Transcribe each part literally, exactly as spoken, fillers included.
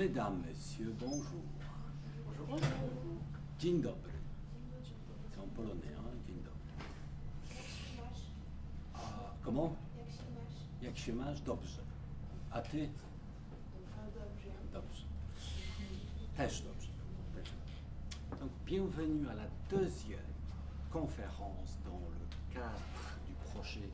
Mesdames, Messieurs, bonjour. Bonjour. Dzień dobry. C'est en polonais, hein, dzień dobry. A, comment? Jak się masz? Dobrze. A ty? Dobrze. Też dobrze. Też dobrze. Donc, bienvenue à la deuxième conférence dans le cadre du projet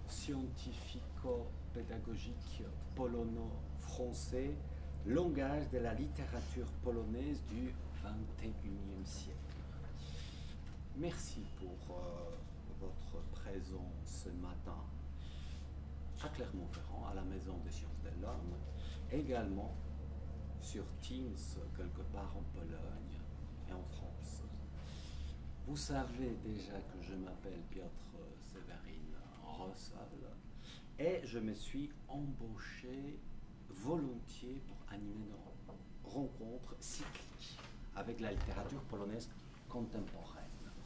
scientifico-pédagogique polono-français, langage de la littérature polonaise du vingt et unième siècle. Merci pour euh, votre présence ce matin à Clermont-Ferrand, à la Maison des Sciences de l'Homme, également sur Teams, quelque part en Pologne et en France. Vous savez déjà que je m'appelle Piotr Seweryn Rossol et je me suis embauché volontiers pour animer nos rencontres cycliques avec la littérature polonaise contemporaine.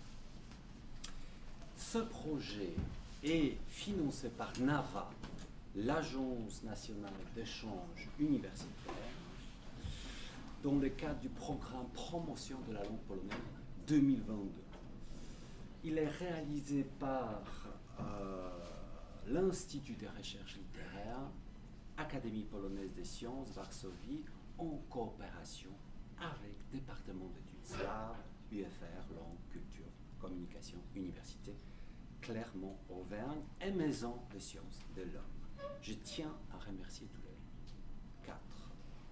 Ce projet est financé par NAVA, l'Agence nationale d'échange universitaire, dans le cadre du programme Promotion de la langue polonaise deux mille vingt-deux. Il est réalisé par euh, l'Institut de recherche littéraire, Académie polonaise des sciences, Varsovie, en coopération avec Département d'études slaves, U F R, langue, culture, communication, université, Clermont-Auvergne et Maison des sciences de l'homme. Je tiens à remercier tous les quatre.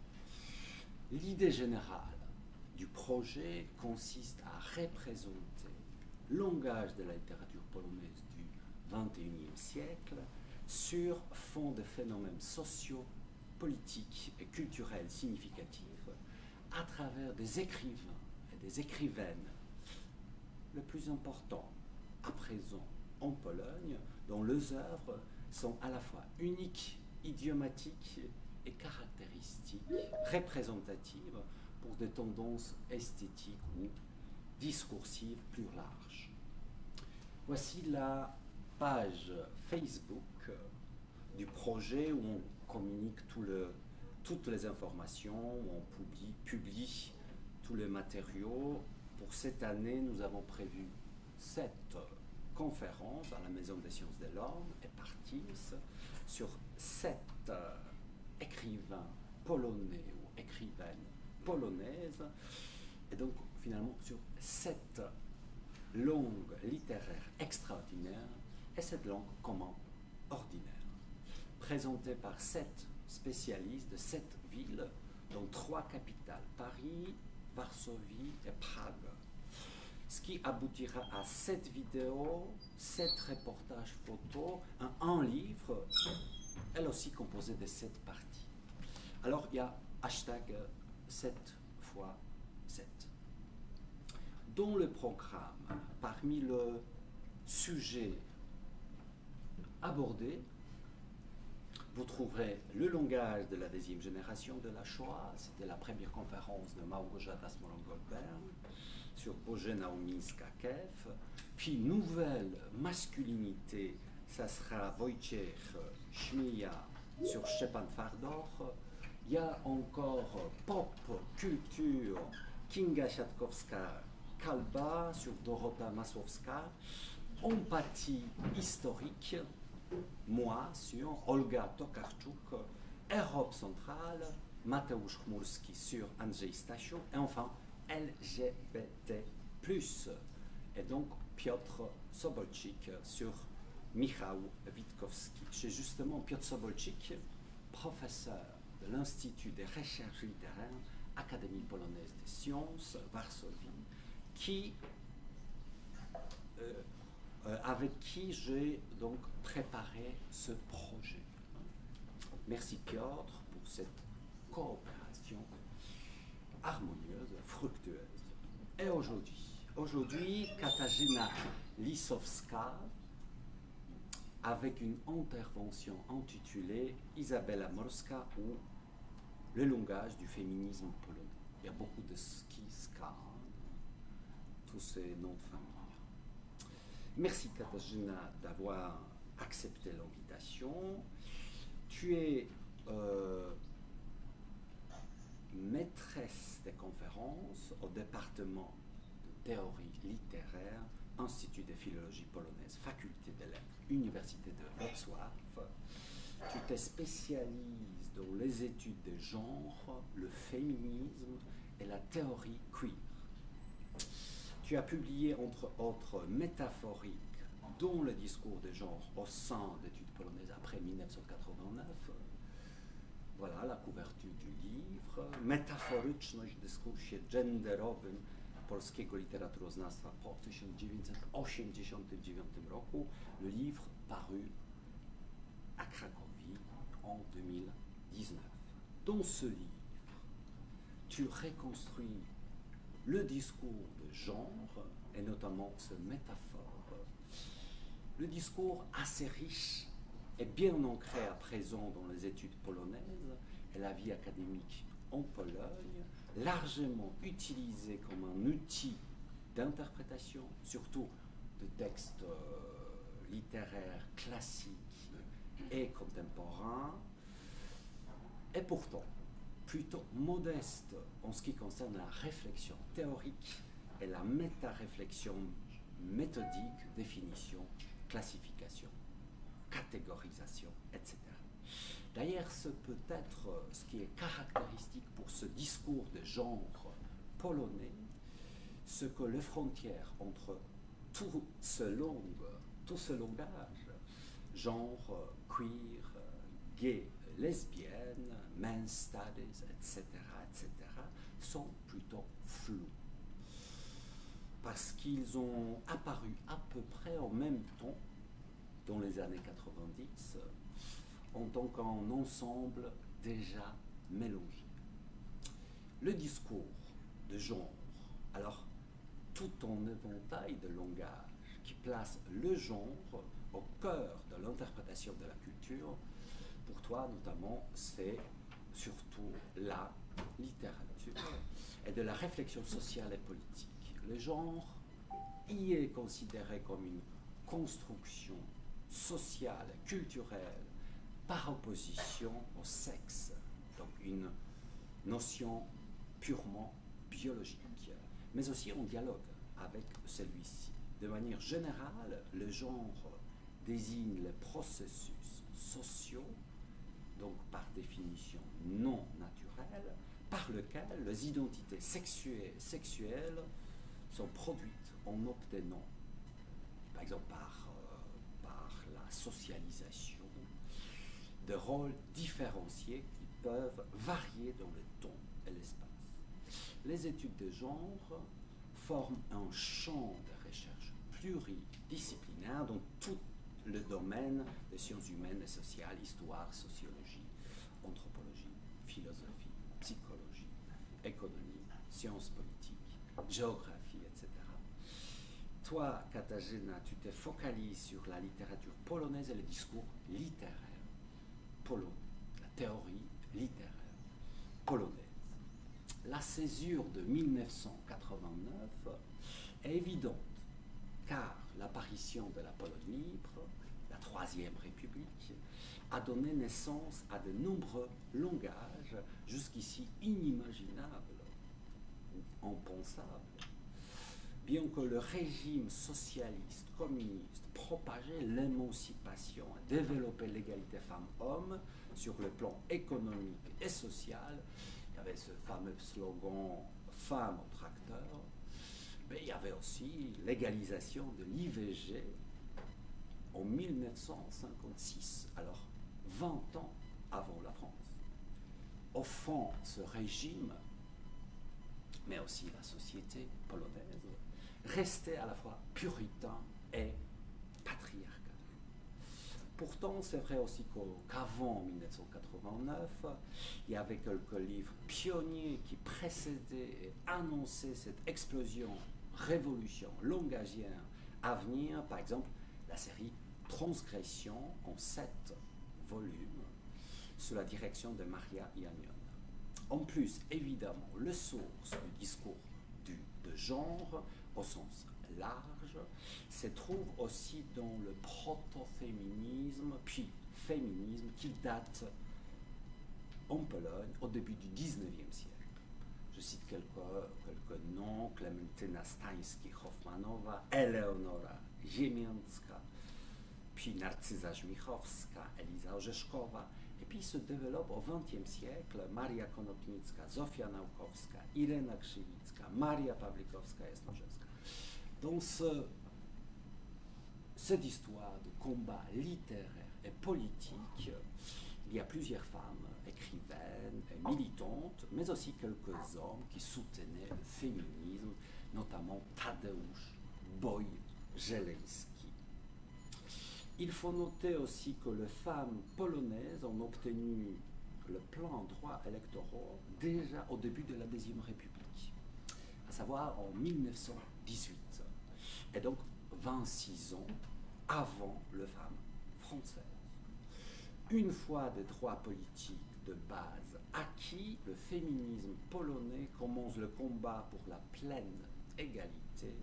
L'idée générale du projet consiste à représenter le langage de la littérature polonaise du vingt et unième siècle sur fond de phénomènes sociaux, politiques et culturels significatifs à travers des écrivains et des écrivaines, le plus important à présent en Pologne, dont les œuvres sont à la fois uniques, idiomatiques et caractéristiques, représentatives pour des tendances esthétiques ou discursives plus larges. Voici la page Facebook du projet où on communique tout le, toutes les informations, où on publie, publie tous les matériaux. Pour cette année, nous avons prévu sept conférences à la Maison des sciences de l'homme et par Teams sur sept euh, écrivains polonais ou écrivaines polonaises, et donc finalement sur sept langues littéraires extraordinaires et cette langue comment ordinaire, présentée par sept spécialistes de sept villes, dont trois capitales, Paris, Varsovie et Prague. Ce qui aboutira à sept vidéos, sept reportages photos, un, un livre, elle aussi composée de sept parties. Alors il y a hashtag sept fois sept. Dans le programme, parmi le sujet abordé, vous trouverez le langage de la deuxième génération de la Shoah. C'était la première conférence de Małgorzata Smolon-Goldberg sur Bożena Umińska-Kew. Puis nouvelle masculinité, ça sera Wojciech Chmieja sur Szczepan Twardog. Il y a encore pop, culture, Kinga Siatkowska-Kalba sur Dorota Masłowska. Empathie historique, moi sur Olga Tokarczuk, Europe centrale, Mateusz Chmurski sur Andrzej Stasiuk, et enfin L G B T plus, et donc Piotr Sobolczyk sur Michał Witkowski. C'est justement Piotr Sobolczyk, professeur de l'Institut des recherches littéraires, Académie polonaise des sciences, Varsovie, qui euh, Euh, avec qui j'ai donc préparé ce projet. Merci Piotr pour cette coopération harmonieuse, fructueuse. Et aujourd'hui, aujourd'hui, Katarzyna Lisowska, avec une intervention intitulée Izabela Morska ou le langage du féminisme polonais. Il y a beaucoup de ski, ska, tous ces noms de famille. Merci Katarzyna d'avoir accepté l'invitation. Tu es euh, maîtresse des conférences au département de théorie littéraire, Institut de philologie polonaise, faculté des lettres, Université de Wrocław. Tu te spécialises dans les études de genre, le féminisme et la théorie queer. Tu as publié entre autres Métaphorique dans le discours de genre au sein d'études polonaises après mille neuf cent quatre-vingt-neuf. Voilà la couverture du livre. Metaforyczność w dyskursie genderowym polskiego literaturoznawstwa po tysiąc dziewięćset osiemdziesiątym dziewiątym roku. Le livre paru à Cracovie en deux mille dix-neuf. Dans ce livre, tu reconstruis le discours de genre et notamment ce métaphore. Le discours assez riche est bien ancré à présent dans les études polonaises et la vie académique en Pologne, largement utilisé comme un outil d'interprétation, surtout de textes euh, littéraires classiques et contemporains, et pourtant plutôt modeste en ce qui concerne la réflexion théorique et la méta-réflexion méthodique, définition, classification, catégorisation, et cetera. D'ailleurs, ce peut être ce qui est caractéristique pour ce discours de genre polonais, ce que les frontières entre tout ce, long, tout ce langage, genre, queer, gay, lesbienne, men's studies, et cetera, et cetera, sont plutôt floues. Parce qu'ils ont apparu à peu près en même temps, dans les années quatre-vingt-dix, en tant qu'un ensemble déjà mélangé. Le discours de genre, alors tout un éventail de langage qui place le genre au cœur de l'interprétation de la culture, pour toi notamment, c'est surtout la littérature et de la réflexion sociale et politique. Le genre y est considéré comme une construction sociale, culturelle, par opposition au sexe, donc une notion purement biologique, mais aussi en dialogue avec celui-ci. De manière générale, le genre désigne les processus sociaux, donc par définition non naturels, par lesquels les identités sexuelles, sexuelles sont produites en obtenant, par exemple par, euh, par la socialisation, de rôles différenciés qui peuvent varier dans le temps et l'espace. Les études de genre forment un champ de recherche pluridisciplinaire dans tout le domaine des sciences humaines et sociales, histoire, sociologie, anthropologie, philosophie, psychologie, économie, sciences politiques, géographie, et cetera. Toi, Katarzyna, tu te focalises sur la littérature polonaise et le discours littéraire polonais, la théorie littéraire polonaise. La césure de mille neuf cent quatre-vingt-neuf est évidente, car l'apparition de la Pologne libre, la Troisième République, a donné naissance à de nombreux langages jusqu'ici inimaginables ou impensables. Bien que le régime socialiste, communiste, propageait l'émancipation et développait l'égalité femmes-hommes sur le plan économique et social, il y avait ce fameux slogan « Femmes au tracteur », mais il y avait aussi l'égalisation de l'I V G en mille neuf cent cinquante-six, alors vingt ans avant la France. Au fond, ce régime, mais aussi la société polonaise, restait à la fois puritain et patriarcal. Pourtant, c'est vrai aussi qu'avant mille neuf cent quatre-vingt-neuf, il y avait quelques livres pionniers qui précédaient et annonçaient cette explosion, révolution langagière à venir. Par exemple, la série Transgression en sept volumes, sous la direction de Maria Ianion. En plus, évidemment, le source du discours du, de genre, au sens large, se trouve aussi dans le proto-féminisme, puis féminisme, qui date en Pologne au début du dix-neuvième siècle. Je cite quelques, quelques noms: Klementyna Stański-Hofmanowa, Eleonora Ziemiańska, puis Narcyza Żmichowska, Eliza Orzeszkowa. Et puis se développe au vingtième siècle Maria Konopnicka, Zofia Naukowska, Irena Krzywicka, Maria Pawlikowska-Jasnorzewska. Dans ce, cette histoire de combat littéraire et politique, il y a plusieurs femmes, écrivaines et militantes, mais aussi quelques hommes qui soutenaient le féminisme, notamment Tadeusz Boy-Żeleński. Il faut noter aussi que les femmes polonaises ont obtenu le plein droit électoral déjà au début de la Deuxième République, à savoir en mille neuf cent dix-huit, et donc vingt-six ans avant les femmes françaises. Une fois des droits politiques de base acquis, le féminisme polonais commence le combat pour la pleine égalité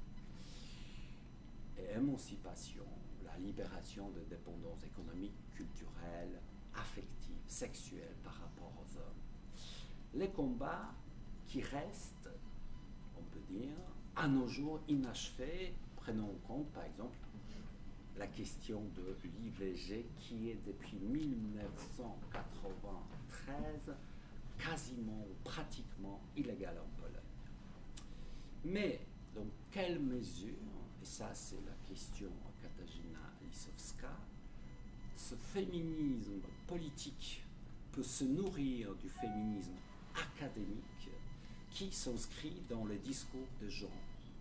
et émancipation, la libération de dépendance économique, culturelle, affective, sexuelle par rapport aux hommes. Les combats qui restent, on peut dire, à nos jours inachevés, prenons en compte par exemple la question de l'I V G qui est depuis mille neuf cent quatre-vingt-treize quasiment ou pratiquement illégale en Pologne. Mais dans quelle mesure, et ça c'est la question à Katarzyna Lisowska, ce féminisme politique peut se nourrir du féminisme académique qui s'inscrit dans le discours de genre.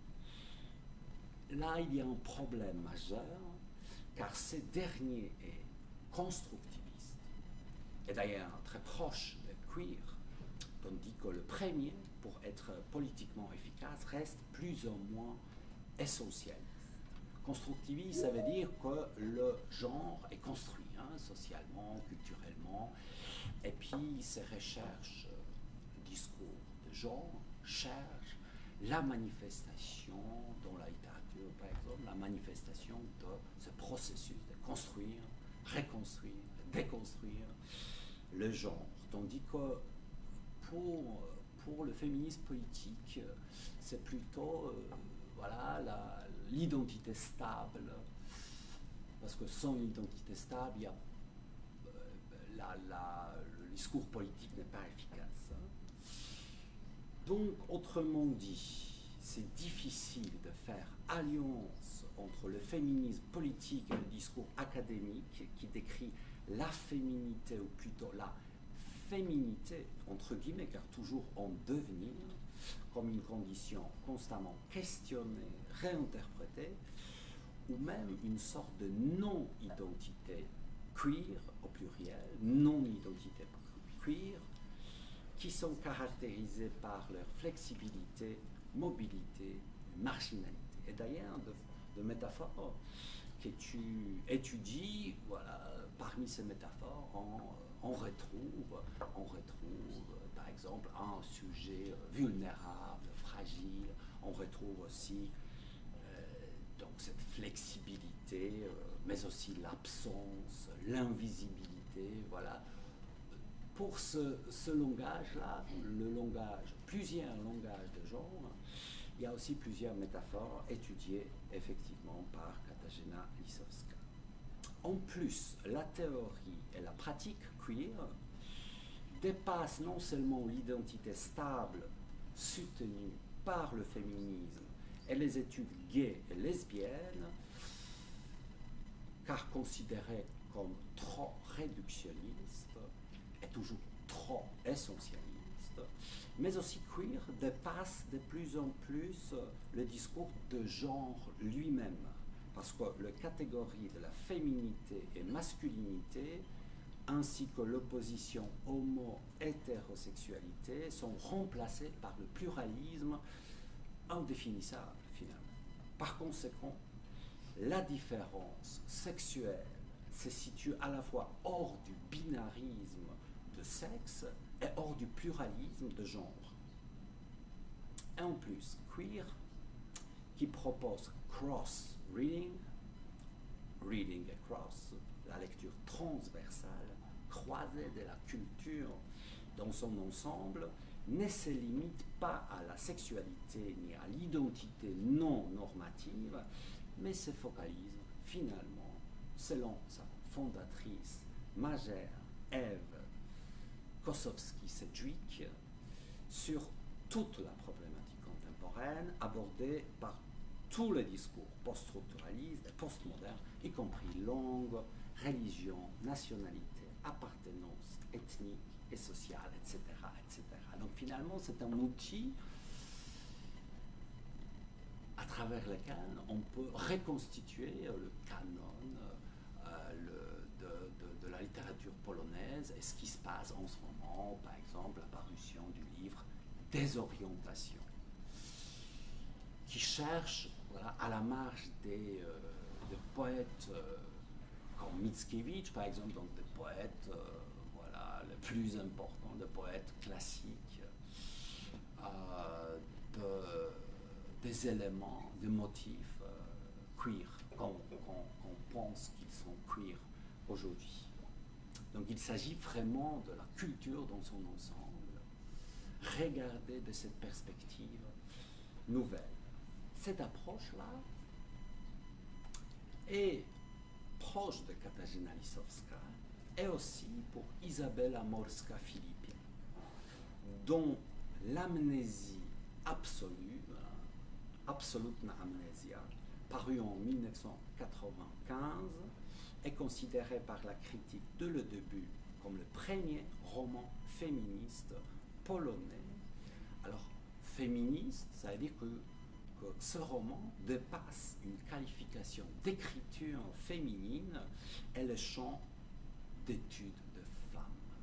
Là, il y a un problème majeur, car ce dernier est constructiviste, et d'ailleurs très proche de queer, tandis que le premier, pour être politiquement efficace, reste plus ou moins essentiel. Constructiviste, ça veut dire que le genre est construit, hein, socialement, culturellement, et puis ces recherches de discours de genre cherchent la manifestation dans la littérature, par exemple, la manifestation de ce processus de construire, reconstruire, déconstruire le genre. Tandis que pour, pour le féminisme politique, c'est plutôt euh, voilà, la, l'identité stable, parce que sans identité stable, il y a, euh, la, la, le discours politique n'est pas efficace. Donc, autrement dit, c'est difficile de faire alliance entre le féminisme politique et le discours académique qui décrit la féminité, ou plutôt la féminité, entre guillemets, car toujours en devenir, comme une condition constamment questionnée, réinterprétée, ou même une sorte de non-identité queer, au pluriel, non-identité queer, qui sont caractérisées par leur flexibilité, mobilité, marginalité. Et d'ailleurs, de, de métaphores que tu étudies, voilà, parmi ces métaphores, on, on, retrouve, on retrouve, par exemple, un sujet vulnérable, fragile. On retrouve aussi euh, donc cette flexibilité, euh, mais aussi l'absence, l'invisibilité, voilà. Pour ce, ce langage-là, le langage, plusieurs langages de genre, il y a aussi plusieurs métaphores étudiées effectivement par Katarzyna Lisowska. En plus, la théorie et la pratique queer dépassent non seulement l'identité stable soutenue par le féminisme et les études gays et lesbiennes, car considérées comme trop réductionnistes, est toujours trop essentialiste, mais aussi queer dépasse de plus en plus le discours de genre lui-même, parce que les catégories de la féminité et masculinité, ainsi que l'opposition homo-hétérosexualité, sont remplacées par le pluralisme indéfinissable, finalement. Par conséquent, la différence sexuelle se situe à la fois hors du binarisme de sexe et hors du pluralisme de genre. Et en plus, queer, qui propose cross-reading, reading across, la lecture transversale, croisée de la culture dans son ensemble, ne se limite pas à la sexualité ni à l'identité non normative, mais se focalise finalement, selon sa fondatrice majeure Eve Kosowski-Sedgwick, sur toute la problématique contemporaine abordée par tous les discours post-structuralistes et post-modernes, y compris langue, religion, nationalité, appartenance ethnique et sociale, et cetera, et cetera. Donc finalement, c'est un outil à travers lequel on peut reconstituer le canon euh, le, de, de, de la littérature polonaise et ce qui se passe en ce moment, par exemple, la parution du livre Désorientation, qui cherche, voilà, à la marge des, euh, des poètes euh, comme Mickiewicz, par exemple, donc des poètes, euh, voilà, les plus importants, des poètes classiques, euh, de, des éléments, des motifs euh, queer, qu'on qu'on, qu'on pense qu'ils sont queer aujourd'hui. Donc il s'agit vraiment de la culture dans son ensemble, regardée de cette perspective nouvelle. Cette approche-là est proche de Katarzyna Lisowska et aussi pour Izabela Morska-Filipian, dont l'amnésie absolue, Absolutna Amnesia, parue en mille neuf cent quatre-vingt-quinze, est considérée par la critique de le début comme le premier roman féministe polonais. Alors, féministe, ça veut dire que que ce roman dépasse une qualification d'écriture féminine et le champ d'études de femmes.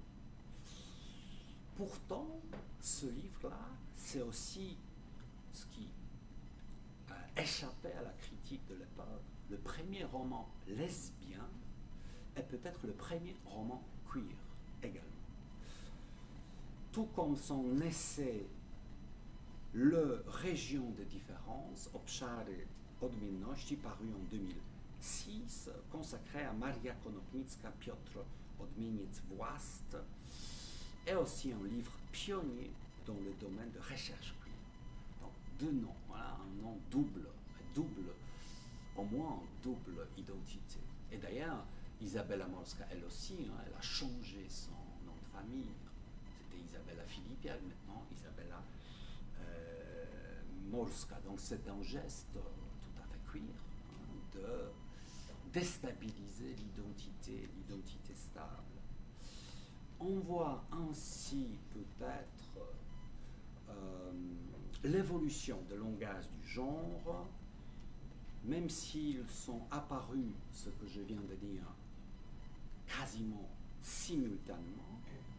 Pourtant, ce livre-là, c'est aussi ce qui a échappé à la critique de l'époque, le premier roman lesbien et peut-être le premier roman queer également. Tout comme son essai Le Région de différence, Obszary odmienności, paru en deux mille six, consacré à Maria Konopnicka, Piotr Odmieniec Włast, est aussi un livre pionnier dans le domaine de recherche queer. Donc deux noms, voilà, un nom double, double, au moins double identité. Et d'ailleurs, Izabela Morska, elle aussi, hein, elle a changé son nom de famille. C'était Izabela Filipiak, maintenant Izabela Euh, Morska. Donc c'est un geste tout à fait queer, hein, de déstabiliser l'identité, l'identité stable. On voit ainsi peut-être euh, l'évolution de langage du genre, même s'ils sont apparus, ce que je viens de dire, quasiment simultanément.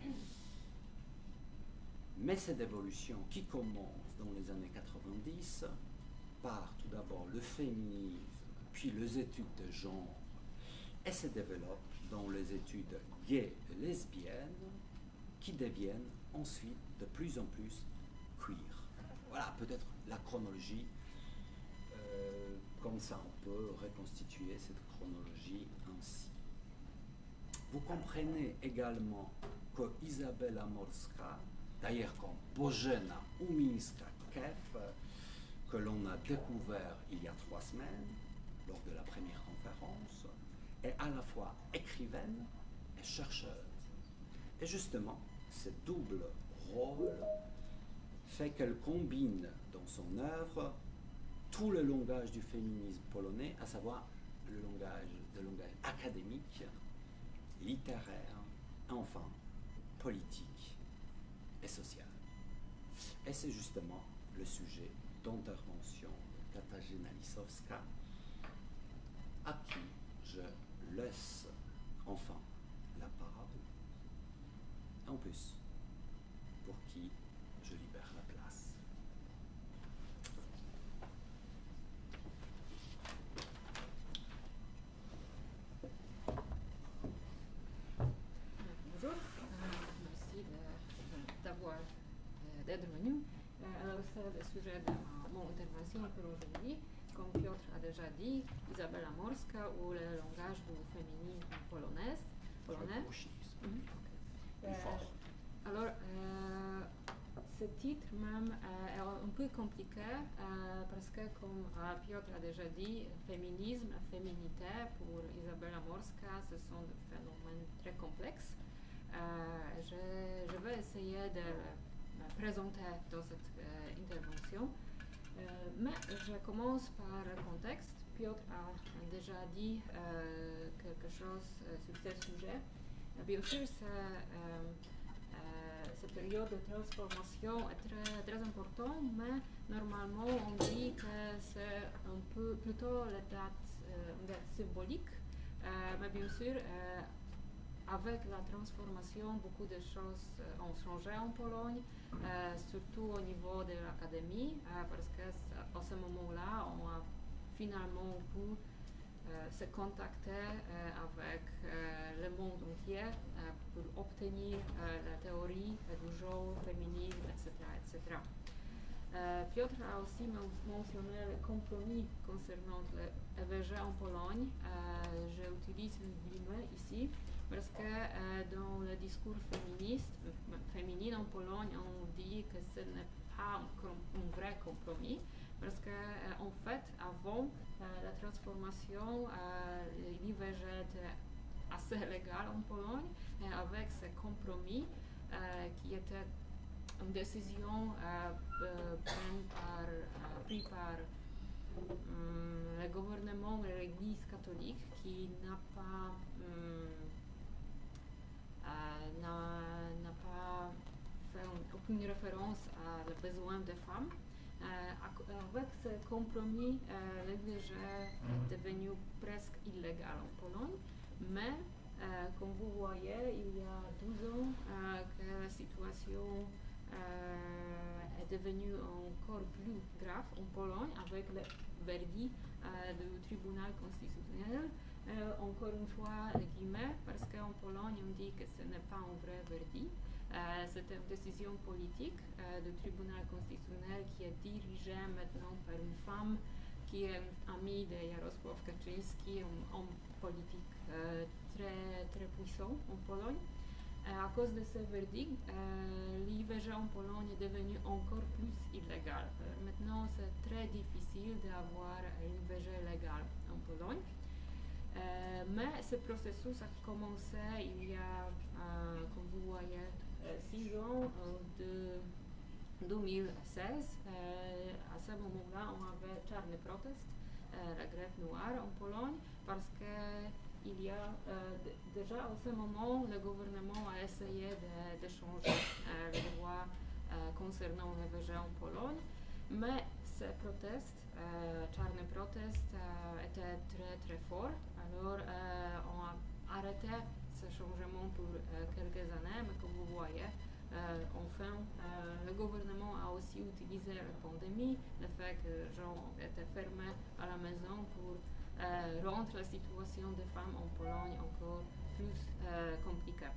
Mais cette évolution qui commence dans les années quatre-vingt-dix par tout d'abord le féminisme, puis les études de genre, et se développe dans les études gays et lesbiennes, qui deviennent ensuite de plus en plus queer. Voilà, peut-être la chronologie, euh, comme ça on peut reconstituer cette chronologie ainsi. Vous comprenez également que Izabela Morska, d'ailleurs comme Bożena Umińska-Kef, que l'on a découvert il y a trois semaines, lors de la première conférence, est à la fois écrivaine et chercheuse. Et justement, ce double rôle fait qu'elle combine dans son œuvre tout le langage du féminisme polonais, à savoir le langage, le langage académique, littéraire, enfin politique et social. Et c'est justement le sujet d'intervention de Katarzyna Lisowska, à qui je laisse enfin la parole, en plus, pour qui je libère la place. Bonjour, euh, merci d'avoir d'être venu. Alors, c'est le sujet de mon intervention pour aujourd'hui. Comme Piotr a déjà dit, Izabela Morska ou le langage du féminisme polonais. polonais. Mm-hmm. Mm-hmm. Okay. euh, alors, euh, ce titre même euh, est un peu compliqué euh, parce que, comme euh, Piotr a déjà dit, féminisme, féminité, pour Izabela Morska, ce sont des phénomènes très complexes. Euh, je, je vais essayer de le présenter dans cette euh, intervention. Euh, mais je commence par le contexte. Piotr a déjà dit euh, quelque chose euh, sur ce sujet. Euh, bien sûr, c'est, euh, euh, cette période de transformation est très, très importante, mais normalement on dit que c'est un peu plutôt la date, euh, une date symbolique. Euh, mais bien sûr, euh, avec la transformation, beaucoup de choses euh, ont changé en Pologne, euh, surtout au niveau de l'académie, euh, parce qu'à ce moment-là, on a finalement pu euh, se contacter euh, avec euh, le monde entier euh, pour obtenir euh, la théorie euh, du genre féminisme, et cetera et cetera. Euh, Piotr a aussi mentionné le compromis concernant l'E W G en Pologne. Euh, J'utilise une guillemets ici parce que euh, dans le discours féministe, euh, féminin en Pologne, on dit que ce n'est pas un, un vrai compromis parce que euh, en fait, avant euh, la transformation, euh, l'I V G était assez légal en Pologne et avec ce compromis euh, qui était une décision euh, euh, prise par, euh, pris par um, le gouvernement et l'Église catholique qui n'a pas, um, euh, n'a, n'a pas fait un, aucune référence à le besoin des femmes. Euh, avec ce compromis, euh, l'E V G est devenu presque illégal en Pologne, mais euh, comme vous voyez, il y a douze ans euh, que la situation Euh, est devenu encore plus grave en Pologne avec le verdict euh, du tribunal constitutionnel. Euh, encore une fois, les guillemets, parce qu'en Pologne, on dit que ce n'est pas un vrai verdict. Euh, c'est une décision politique euh, du tribunal constitutionnel qui est dirigée maintenant par une femme qui est amie de Jarosław Kaczyński, un homme politique euh, très, très puissant en Pologne. À cause de ce verdict, euh, l'I V G en Pologne est devenu encore plus illégal. Euh, maintenant, c'est très difficile d'avoir un I V G légal en Pologne. Euh, mais ce processus a commencé il y a, euh, comme vous voyez, euh, six ans, euh, de deux mille seize. Euh, à ce moment-là, on avait Czarny Protest, euh, la grève noire en Pologne, parce que il y a euh, d- déjà à ce moment, le gouvernement a essayé de, de changer euh, les lois euh, concernant l'E V G en Pologne, mais ces protestes, euh, Czarny Protest, euh, étaient très très forts. Alors euh, on a arrêté ce changement pour euh, quelques années, mais comme vous voyez, euh, enfin, euh, le gouvernement a aussi utilisé la pandémie, le fait que les gens étaient fermés à la maison pour Euh, rendre la situation des femmes en Pologne encore plus euh, compliquée.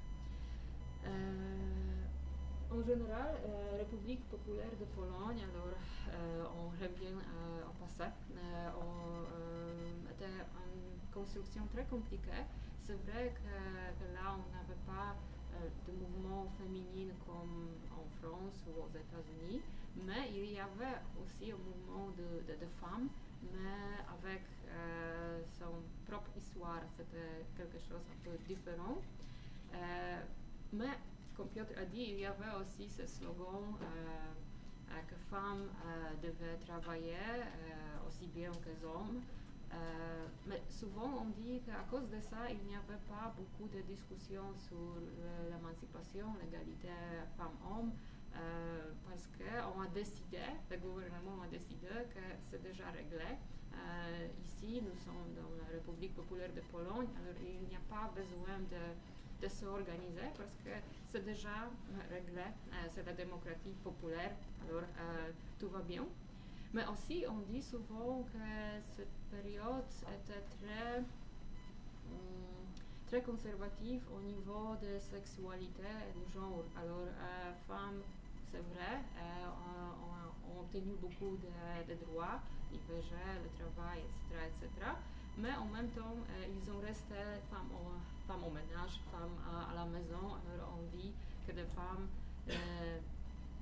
Euh, en général, la euh, République populaire de Pologne, alors euh, on revient euh, au passé, euh, on, euh, était une construction très compliquée. C'est vrai que, que là, on n'avait pas euh, de mouvement féminin comme en France ou aux États-Unis, mais il y avait aussi un mouvement de, de, de femmes, mais avec euh, son propre histoire, c'était quelque chose un peu différent. Euh, mais, comme Piotr a dit, il y avait aussi ce slogan euh, euh, que femmes euh, devaient travailler euh, aussi bien que les hommes. Euh, mais souvent on dit qu'à cause de ça, il n'y avait pas beaucoup de discussions sur l'émancipation, l'égalité femmes-hommes. Euh, parce qu'on a décidé, le gouvernement a décidé que c'est déjà réglé. Euh, ici, nous sommes dans la République populaire de Pologne, alors il n'y a pas besoin de, de s'organiser parce que c'est déjà réglé, euh, c'est la démocratie populaire, alors euh, tout va bien. Mais aussi, on dit souvent que cette période était très, hum, très conservative au niveau de sexualité et du genre. Alors, euh, femmes, c'est vrai, euh, on, on a obtenu beaucoup de, de droits, l'I V G, le travail, et cetera, et cetera. Mais en même temps, euh, ils ont resté femmes au, femmes au ménage, femmes à, à la maison. Alors, on dit que les femmes euh,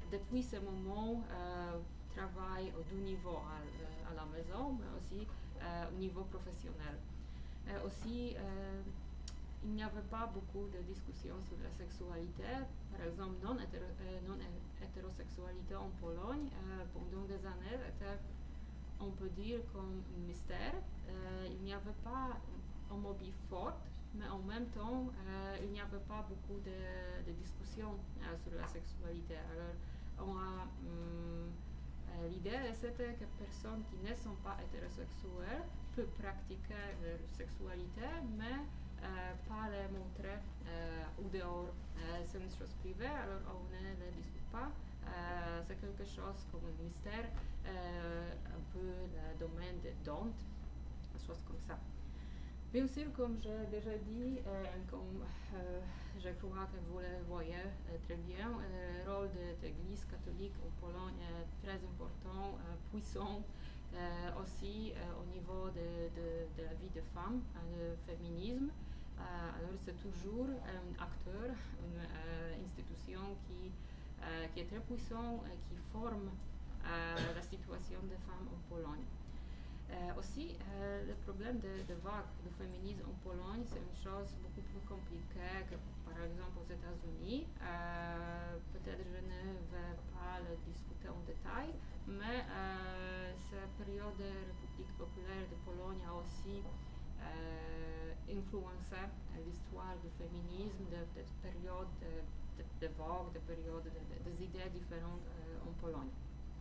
depuis ce moment, euh, travaille aux deux niveaux, à, à la maison, mais aussi euh, au niveau professionnel. Euh, aussi, euh, il n'y avait pas beaucoup de discussions sur la sexualité. Par exemple, non-hétérosexualité non en Pologne, euh, pendant des années, était, on peut dire, comme un mystère. Euh, il n'y avait pas homophobie forte, mais en même temps, euh, il n'y avait pas beaucoup de, de discussions euh, sur la sexualité. Alors, on a, hum, euh, l'idée, c'était que personnes qui ne sont pas hétérosexuelles peuvent pratiquer leur sexualité, mais euh, pas les montrer euh, au dehors. Euh, c'est une chose privée, alors on ne le discute pas. Euh, c'est quelque chose comme un mystère, euh, un peu le domaine de Dante, des choses comme ça. Bien sûr, comme j'ai déjà dit, euh, comme euh, je crois que vous le voyez euh, très bien, euh, le rôle de l'Église catholique en Pologne est très important, euh, puissant, euh, aussi euh, au niveau de, de, de la vie des femmes, euh, le féminisme. Euh, alors c'est toujours un acteur, une euh, institution qui, euh, qui est très puissante et qui forme euh, la situation des femmes en Pologne. Euh, aussi, euh, le problème de, de vague du féminisme en Pologne, c'est une chose beaucoup plus compliquée que par exemple aux États-Unis. Euh, peut-être je ne vais pas le discuter en détail, mais euh, cette période de République populaire de Pologne a aussi euh, influencé l'histoire du féminisme, de, de périodes de, de, de vagues, de périodes, de, de, des idées différentes euh, en Pologne.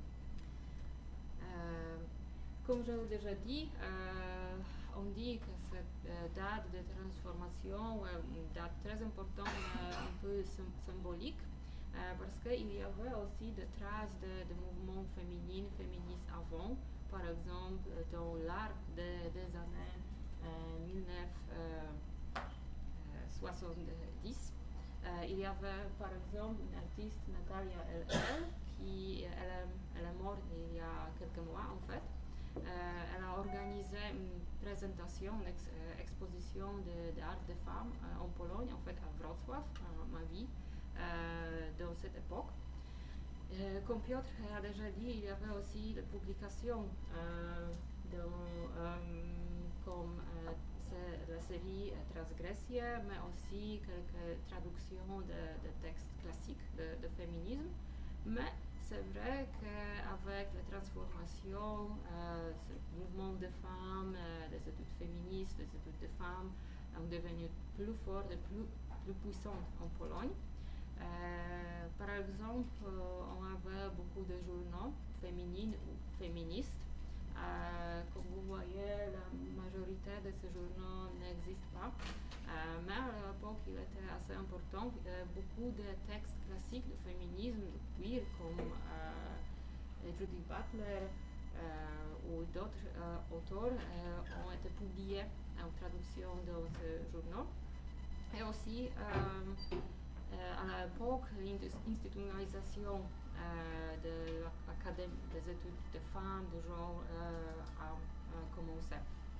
Euh, Comme je l'ai déjà dit, euh, on dit que cette euh, date de transformation est une date très importante, euh, un peu sym symbolique, euh, parce qu'il y avait aussi des traces de, de mouvements féminins, féministes avant, par exemple dans l'art de, des années euh, mille neuf cent soixante-dix. Euh, il y avait par exemple une artiste, Natalia L L, qui elle, elle est morte il y a quelques mois en fait. Euh, elle a organisé une présentation, une ex, euh, exposition d'art de, de femmes euh, en Pologne, en fait à Wrocław, à ma vie, euh, dans cette époque. Euh, comme Piotr a déjà dit, il y avait aussi des publications euh, dans, euh, comme euh, la série Transgressie, mais aussi quelques traductions de, de textes classiques de, de féminisme. Mais c'est vrai qu'avec la transformation, euh, ce mouvement de femmes, euh, les études féministes, les études de femmes ont devenu plus fortes et plus, plus puissantes en Pologne. Euh, par exemple, euh, on avait beaucoup de journaux féminines ou féministes. Euh, comme vous voyez, la majorité de ces journaux n'existent pas. Euh, mais à l'époque, il était assez important. Euh, beaucoup de textes classiques de féminisme, de queer, comme euh, Judith Butler euh, ou d'autres euh, auteurs, euh, ont été publiés en traduction dans ces journaux. Et aussi, euh, euh, à l'époque, l'institutionnalisation euh, de l'Académie des études de femmes, de genre, euh, a, a commencé.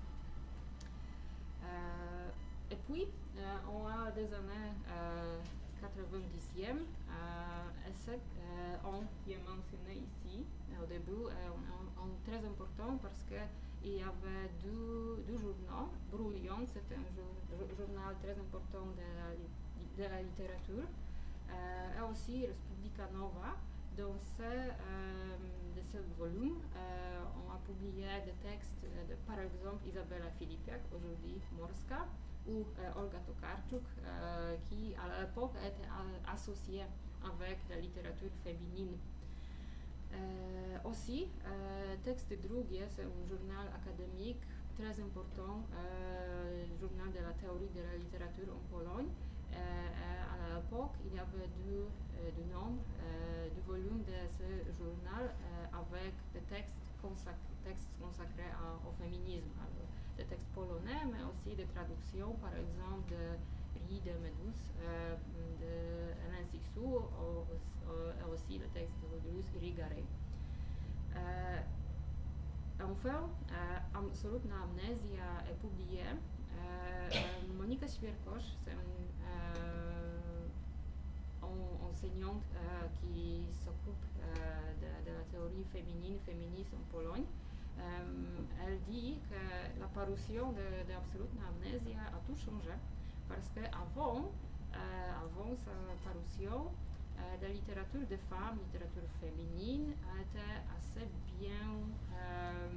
Euh, et puis, euh, on a des années euh, quatre-vingt-dixième, euh, et c'est euh, on qui est mentionné ici au début, euh, on, on, très important parce qu'il y avait deux, deux journaux. Brouillon, c'était un jour, journal très important de la, de la littérature, euh, et aussi Respublika Nova. Dans ce, euh, de ce volume, euh, on a publié des textes de, par exemple, Izabela Filipiak, aujourd'hui Morska, ou euh, Olga Tokarczuk, euh, qui à l'époque était associée avec la littérature féminine. Euh, aussi, euh, Texte drugie, c'est un journal académique très important, euh, journal de la théorie de la littérature en Pologne. Euh, à l'époque, il y avait deux, euh, deux nombres, euh, deux volumes de ce journal euh, avec des textes, consac textes consacrés à, au féminisme. Alors, des textes polonais, mais aussi des traductions, par exemple, de Rie de Méduse, euh, de Hélène Cixous, et aussi le texte de Julius Grigaret. Euh, enfin, euh, Absolutna amnésia est publiée. Euh, Monika Świerkosz, c'est une, euh, en, en enseignante euh, qui s'occupe euh, de, de la théorie féminine, féministe en Pologne. Euh, elle dit que la parution de, de Absolutna Amnesia a tout changé parce qu'avant, euh, avant sa parution, euh, la littérature de femmes, littérature féminine, a été assez bien euh,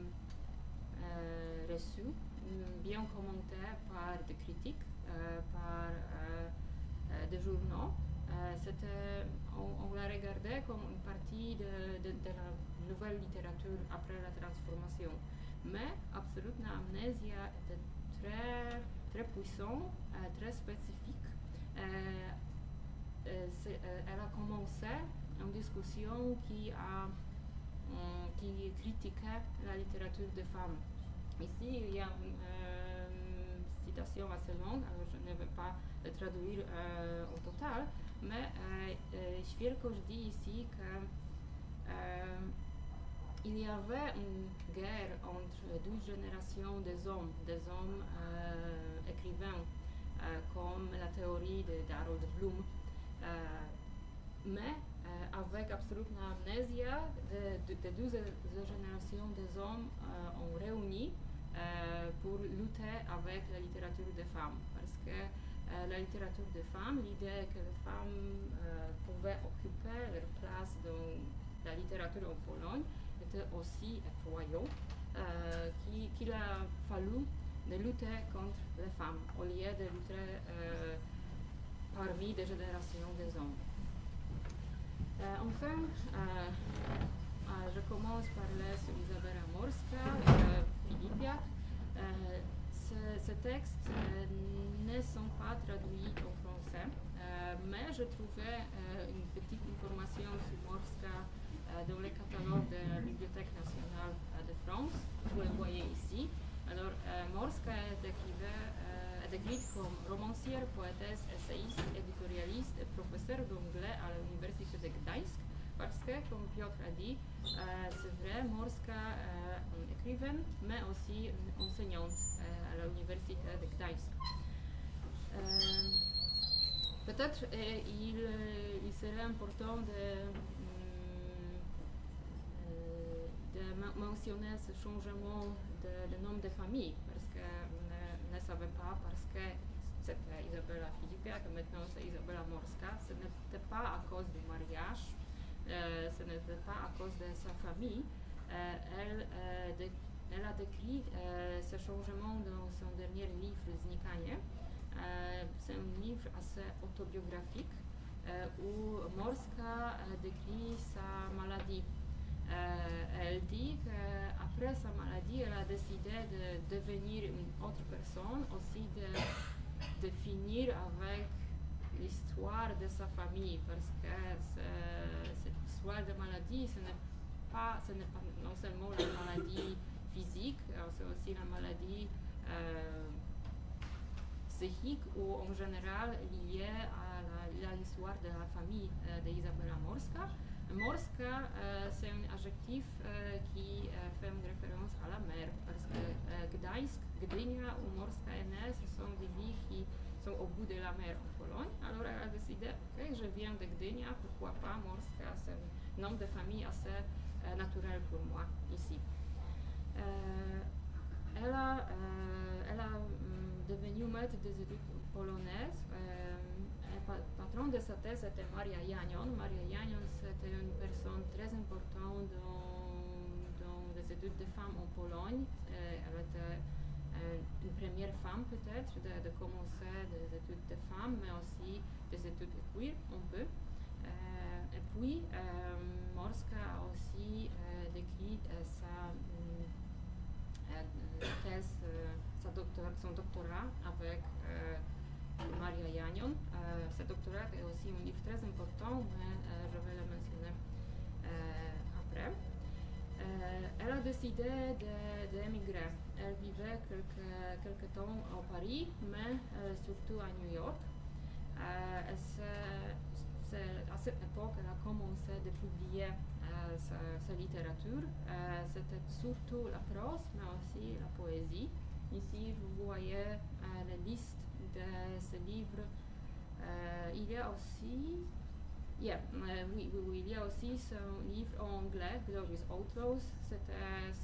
euh, reçue, bien commentée par des critiques, euh, par euh, euh, des journaux. Euh, c'était, on, on l'a regardé comme une partie de, de, de la nouvelle littérature après la transformation. Mais Absolutna Amnesia était très, très puissant, euh, très spécifique. Euh, euh, euh, elle a commencé une discussion qui, a, um, qui critiquait la littérature des femmes. Ici, il y a une euh, citation assez longue, alors je ne vais pas le traduire euh, au total, mais euh, euh, Świerkosz dit ici que euh, il y avait une guerre entre deux générations des hommes, des hommes euh, écrivains, euh, comme la théorie de Harold Bloom. Euh, mais euh, avec Absolutna Amnesia, les de, de deux générations des hommes euh, ont réuni euh, pour lutter avec la littérature des femmes. Parce que euh, la littérature des femmes, l'idée que les femmes euh, pouvaient occuper leur place dans la littérature en Pologne, était aussi effroyant, euh, qu'il, qu'il a fallu de lutter contre les femmes au lieu de lutter euh, parmi des générations des hommes. Euh, enfin, euh, euh, je commence par parler sur Izabela Morska et Filipiak. Euh, ce, ce texte euh, ne sont pas traduits en français, euh, mais je trouvais euh, une petite information sur Morska euh, dans le catalogue de la Bibliothèque nationale euh, de France. Vous le voyez ici. Alors, euh, Morska est décrite, euh, est décrite comme romancière, poétesse, essayiste, éditorialiste et professeur d'anglais à l'université de Gdańsk, parce que, comme Piotr a dit, euh, c'est vrai, Morska est euh, une écrivaine, mais aussi une enseignante euh, à l'université de Gdańsk. Euh, peut-être euh, il, euh, il serait important de, euh, de mentionner ce changement de, de nom de famille, parce que ne, ne savait pas, parce que c'était Izabela Filipiak, maintenant c'est Izabela Morska. Ce n'était pas à cause du mariage, euh, ce n'était pas à cause de sa famille. Euh, elle, euh, de, elle a décrit euh, ce changement dans son dernier livre, Znikanie. Euh, c'est un livre assez autobiographique euh, où Morska euh, décrit sa maladie. Euh, elle dit qu'après sa maladie, elle a décidé de devenir une autre personne, aussi de, de finir avec l'histoire de sa famille, parce que cette histoire de maladie, ce n'est pas, ce n'est pas non seulement la maladie physique, c'est aussi la maladie euh, psychique ou en général liée à, la, à l'histoire de la famille euh, d'Izabela Morska. Morska, euh, c'est un adjectif euh, qui euh, fait une référence à la mer, parce que euh, Gdańsk, Gdynia ou Morska est née, ce sont des villes qui sont au bout de la mer en Pologne. Alors elle a décidé, ok, je viens de Gdynia, pourquoi pas Morska, c'est un nom de famille assez euh, naturel pour moi ici. Euh, elle a, euh, elle a um, devenu maître des études polonaises. Euh, le patron de sa thèse était Maria Janion. Maria Janion, c'était une personne très importante dans, dans les études de femmes en Pologne. Euh, elle était euh, une première femme peut-être de, de commencer des études de femmes, mais aussi des études de queer, un peu. Euh, et puis, euh, Morska a aussi euh, décrit euh, sa euh, thèse, euh, sa doctor, son doctorat avec euh, Maria Janion. Euh, ce doctorat est aussi un livre très important, mais euh, je vais le mentionner euh, après. Euh, elle a décidé d'émigrer. De, elle vivait quelque, quelque temps à Paris, mais euh, surtout à New York. Euh, à cette époque, elle a commencé de publier euh, sa, sa littérature. Euh, C'était surtout la prose, mais aussi la poésie. Ici, vous voyez euh, la liste de ces livres. Euh, il y a aussi, Yeah, euh, oui, oui, oui, il y a aussi son livre en anglais, Glorious Outlaws, c'était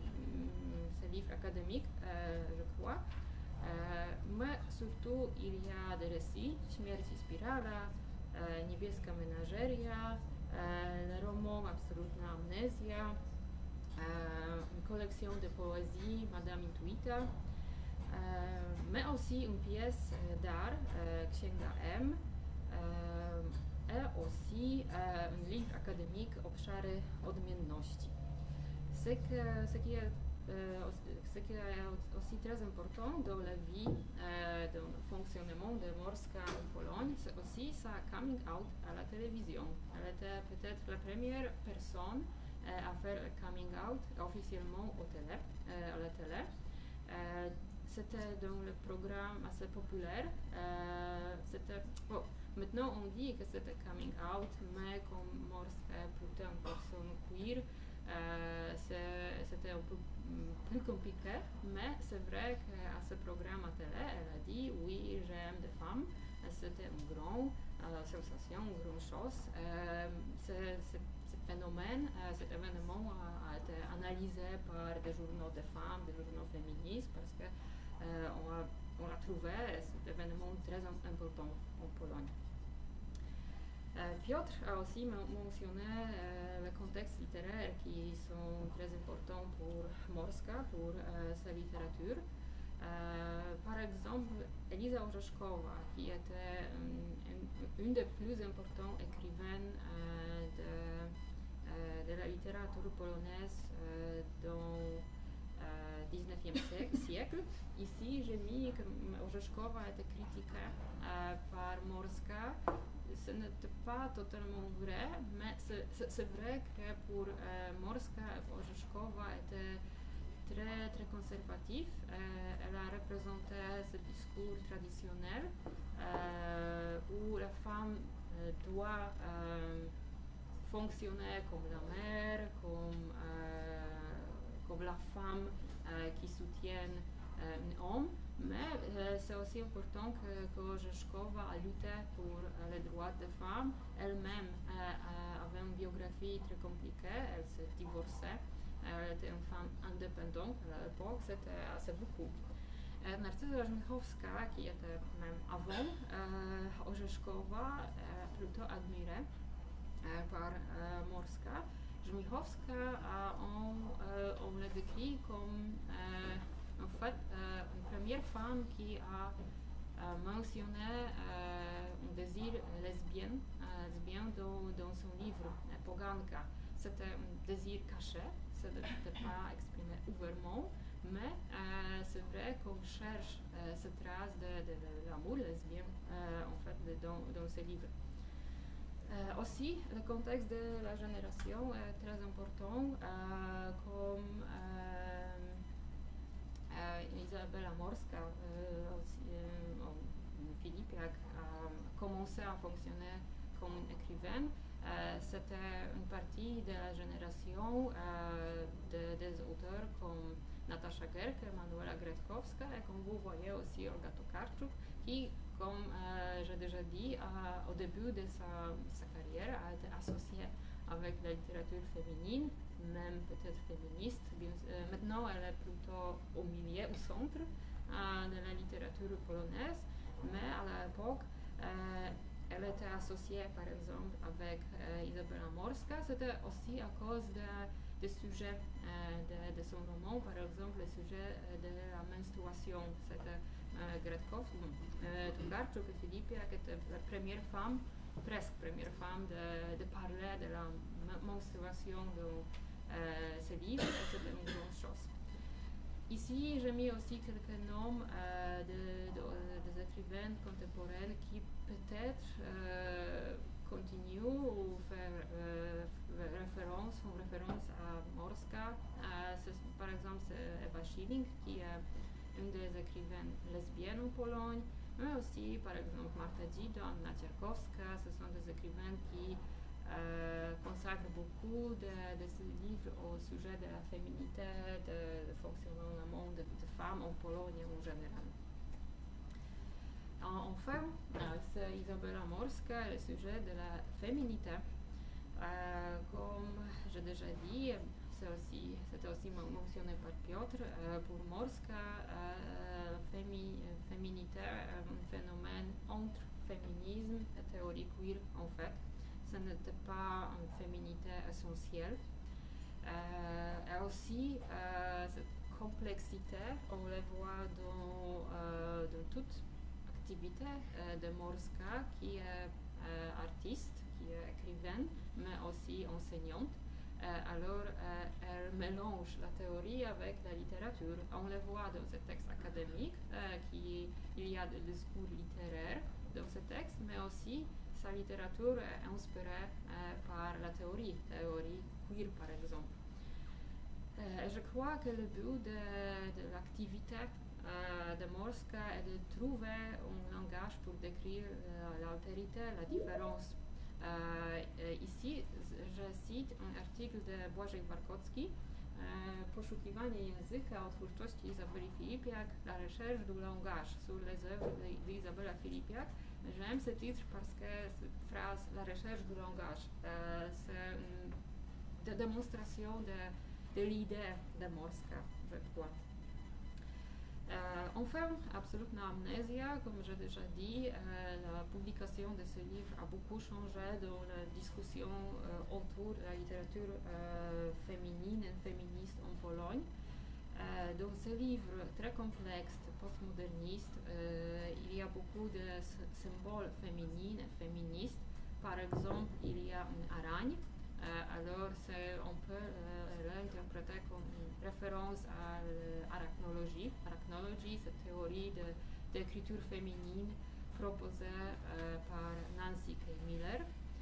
ce livre académique, euh, je crois. Euh, mais surtout, il y a des récits, Śmierć Spirala, euh, Niebieska Menageria, euh, le roman Absolutna Amnesia, euh, une collection de poésie, Madame Intuita, euh, mais aussi une pièce d'art, euh, Księga M, euh, et aussi euh, un livre académique Obszary odmienności. Ce, que, ce, qui est, euh, ce qui est aussi très important dans la vie, euh, dans le fonctionnement de Morska en Pologne, c'est aussi sa coming out à la télévision. Elle était peut-être la première personne euh, à faire un coming out officiellement au télé, euh, à la télé. Euh, c'était dans le programme assez populaire. Euh, c'était, oh, maintenant on dit que c'était coming out, mais comme Morska est plutôt une personne queer, euh, c'était un peu plus compliqué, mais c'est vrai qu'à ce programme à télé, elle a dit oui, j'aime des femmes. C'était une grande euh, sensation, une grande chose. Euh, c'est, c'est, ce phénomène, euh, cet événement a, a été analysé par des journaux de femmes, des journaux féministes, parce que euh, on, a, on a trouvé cet événement très important en Pologne. Euh, Piotr a aussi mentionné euh, le contexte littéraire qui sont très importants pour Morska, pour euh, sa littérature. Euh, par exemple, Eliza Orzeszkowa, qui était une, une des plus importantes écrivaines euh, de, euh, de la littérature polonaise euh, dans le dix-neuvième siècle. Ici, j'ai mis que Orzeszkowa a été critiquée euh, par Morska. Ce n'était pas totalement vrai, mais c'est vrai que pour euh, Morska, Orzeszkowa était très, très conservatif. Euh, elle a représenté ce discours traditionnel euh, où la femme euh, doit euh, fonctionner comme la mère, comme, euh, comme la femme euh, qui soutient euh, un homme. Mais euh, c'est aussi important que, que Orzeszkowa a lutté pour euh, les droits des femmes. Elle-même euh, avait une biographie très compliquée, elle s'est divorcée. Elle était une femme indépendante à l'époque, c'était assez beaucoup. Euh, Narcyza Żmichowska, qui était même avant euh, Orzeszkowa, euh, plutôt admirée euh, par euh, Morska. Żmichowska, euh, on, euh, on l'a décrit comme euh, en fait euh, une première femme qui a euh, mentionné euh, un désir lesbien, euh, lesbien dans, dans son livre euh, Poganka. C'était un désir caché, ça ne n'était pas exprimé ouvertement, mais euh, c'est vrai qu'on cherche euh, cette trace de, de, de l'amour lesbien euh, en fait de, dans, dans ce livre. Euh, aussi, le contexte de la génération est très important, euh, comme euh, euh, Izabela Morska, euh, aussi, euh, Filipiak a commencé à fonctionner comme une écrivaine. Euh, C'était une partie de la génération euh, de, des auteurs comme Natasha Gerke, Manuela Gretkowska et comme vous voyez aussi Olga Tokarczuk, qui, comme euh, j'ai déjà dit, a, au début de sa, sa carrière a été associée avec la littérature féminine, même peut-être féministe. Bien, euh, maintenant, elle est plutôt au milieu, au centre euh, de la littérature polonaise, mais à l'époque, euh, elle était associée par exemple avec euh, Izabela Morska. C'était aussi à cause de, des sujets euh, de, de son roman, par exemple le sujet de la menstruation. C'était euh, Gretkowska, euh, Tokarczuk et Filipiak était la première femme, presque première femme, de, de parler de la menstruation dans euh, ce livre, et c'était une grande chose. Ici, j'ai mis aussi quelques noms euh, de, de, des écrivaines contemporaines qui peut-être euh, continuent ou font euh, référence, font référence à Morska. Euh, par exemple, c'est Eva Schilling, qui est une des écrivaines lesbiennes en Pologne, mais aussi, par exemple, Marta Dzido, Anna Cierkowska. Ce sont des écrivaines qui Euh, consacre beaucoup de, de ce livre au sujet de la féminité, de, de fonctionnement de, de femmes en Pologne en général. Enfin, euh, c'est Isabella Morska, le sujet de la féminité. Euh, comme j'ai déjà dit, c'est aussi, c'était aussi mentionné par Piotr, euh, pour Morska, euh, fémi, féminité est un phénomène entre féminisme et théorie queer en fait. Ce n'était pas une féminité essentielle. Euh, et aussi, euh, cette complexité, on la voit dans, euh, dans toute activité euh, de Morska, qui est euh, artiste, qui est écrivaine, mais aussi enseignante. Euh, alors, euh, elle mélange la théorie avec la littérature. On le voit dans ce texte académique, euh, qui, il y a des discours littéraires dans ce texte, mais aussi sa littérature est inspirée euh, par la théorie, théorie queer par exemple. Euh, je crois que le but de, de l'activité euh, de Morska est de trouver un langage pour décrire euh, l'altérité, la différence. Euh, ici, je cite un article de Błażej Warkocki, euh, Poszukiwanie języka o twórczości Izabeli Filipiak, la recherche du langage sur les œuvres d'Isabella Filipiak. J'aime ce titre parce que cette phrase, la recherche du langage, euh, c'est une démonstration de, de l'idée de Morska, je crois. Euh, enfin, Absolutna amnésia, comme j'ai déjà dit, euh, la publication de ce livre a beaucoup changé dans la discussion euh, autour de la littérature euh, féminine et féministe en Pologne. Euh, dans ce livre très complexe, postmoderniste, euh, il y a beaucoup de symboles féminines et féministes. Par exemple, il y a une aragne. Euh, alors, on peut euh, l'interpréter comme une référence à l'arachnologie. Arachnologie, cette théorie d'écriture féminine proposée euh, par Nancy K. Miller.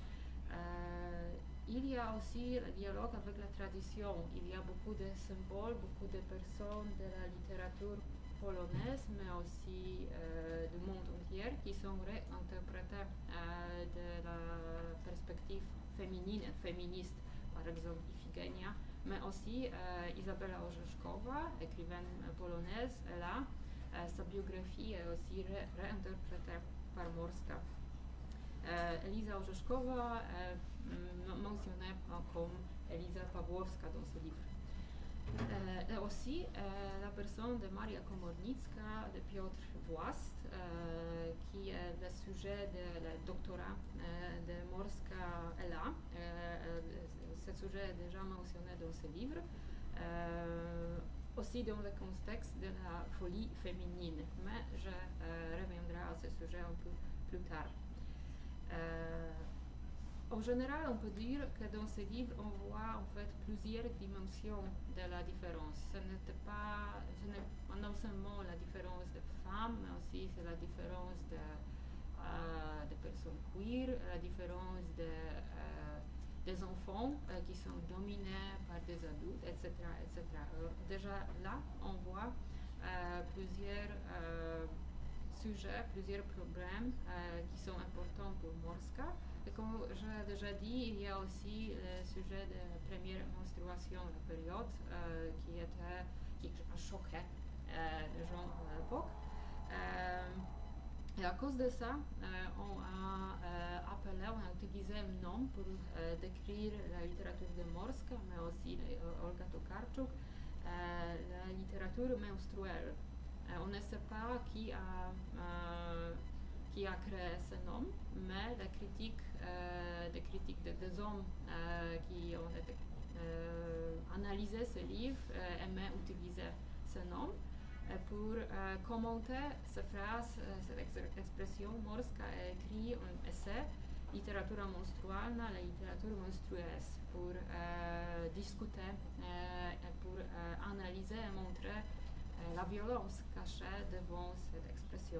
Euh, il y a aussi le dialogue avec la tradition. Il y a beaucoup de symboles, beaucoup de personnes de la littérature polonaise, mais aussi euh, du monde entier, qui sont réinterprétées euh, de la perspective féminine et féministe, par exemple Iphigenia, mais aussi euh, Izabela Orzeszkowa, écrivaine polonaise, est là. Euh, sa biographie est aussi ré réinterprétée par Morska. Euh, Eliza Orzeszkowa est mentionnée comme Eliza Pawłowska dans ce livre. Euh, et aussi euh, la personne de Maria Komornicka, de Piotr Włast, euh, qui est le sujet de le doctorat euh, de Morska est là. Euh, ce sujet est déjà mentionné dans ce livre. Euh, aussi dans le contexte de la folie féminine, mais je euh, reviendrai à ce sujet un peu plus tard. Euh, En général, on peut dire que dans ce livre, on voit en fait plusieurs dimensions de la différence. Ce n'est pas, ce n'est pas non seulement la différence de femmes, mais aussi c'est la différence de, euh, de personnes queer, la différence de, euh, des enfants euh, qui sont dominés par des adultes, et cetera, et cetera. Alors, déjà là, on voit euh, plusieurs euh, sujets, plusieurs problèmes euh, qui sont importants pour Morska. Et comme j'ai déjà dit, il y a aussi le sujet de la première menstruation, la période euh, qui, était, qui a choqué euh, les gens à l'époque. Euh, et à cause de ça, euh, on a euh, appelé, on a utilisé un nom pour euh, décrire la littérature de Morska, mais aussi de Olga Tokarczuk, euh, la littérature menstruelle. Euh, on ne sait pas qui a euh, qui a créé ce nom, mais la critique, euh, des critiques de, des hommes euh, qui ont été, euh, analysé ce livre euh, aimaient utiliser ce nom euh, pour euh, commenter cette phrase, euh, cette ex expression. Morska a écrit un essai, Literatura menstrualna, la littérature menstrueuse, pour euh, discuter euh, et pour euh, analyser et montrer euh, la violence cachée devant cette expression.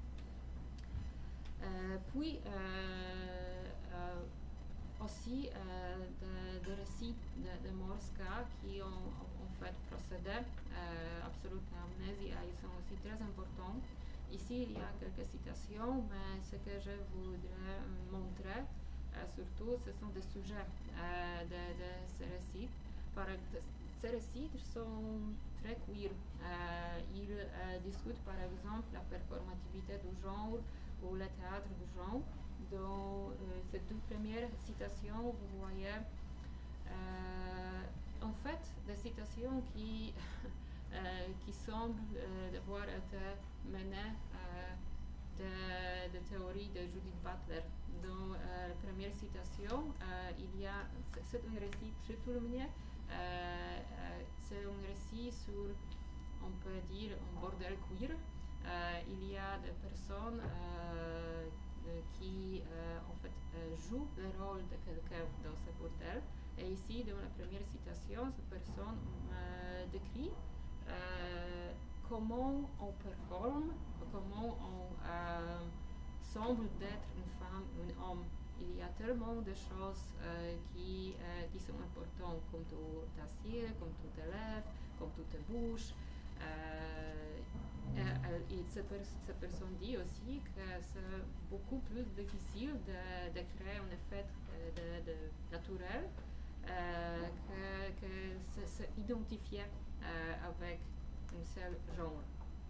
Euh, puis euh, euh, aussi euh, des de récits de, de Morska qui ont en fait procédé, euh, Absolutna amnésia, ils sont aussi très importants. Ici il y a quelques citations, mais ce que je voudrais montrer, euh, surtout, ce sont des sujets euh, de, de ces récits. Par, de, ces récits sont très queer. Euh, ils euh, discutent par exemple la performativité du genre, ou le théâtre de genre. Dans euh, ces deux premières citations, vous voyez euh, en fait des citations qui, euh, qui semblent euh, devoir être menées euh, de, de théorie de Judith Butler. Dans euh, la première citation, euh, il y a, c'est un récit přetulmě, euh, euh, c'est un récit sur, on peut dire, un bordel queer. Euh, il y a des personnes euh, qui euh, en fait euh, jouent le rôle de quelqu'un dans ce bordel. Et ici, dans la première citation, cette personne euh, décrit euh, comment on performe, comment on euh, semble d'être une femme, un homme. Il y a tellement de choses euh, qui, euh, qui sont importantes, comme tout assied, comme tout tes lèvres, comme toute ta bouche. Euh, et, et cette, pers cette personne dit aussi que c'est beaucoup plus difficile de, de créer un effet de, de naturel euh, que, que s'identifier euh, avec un seul genre.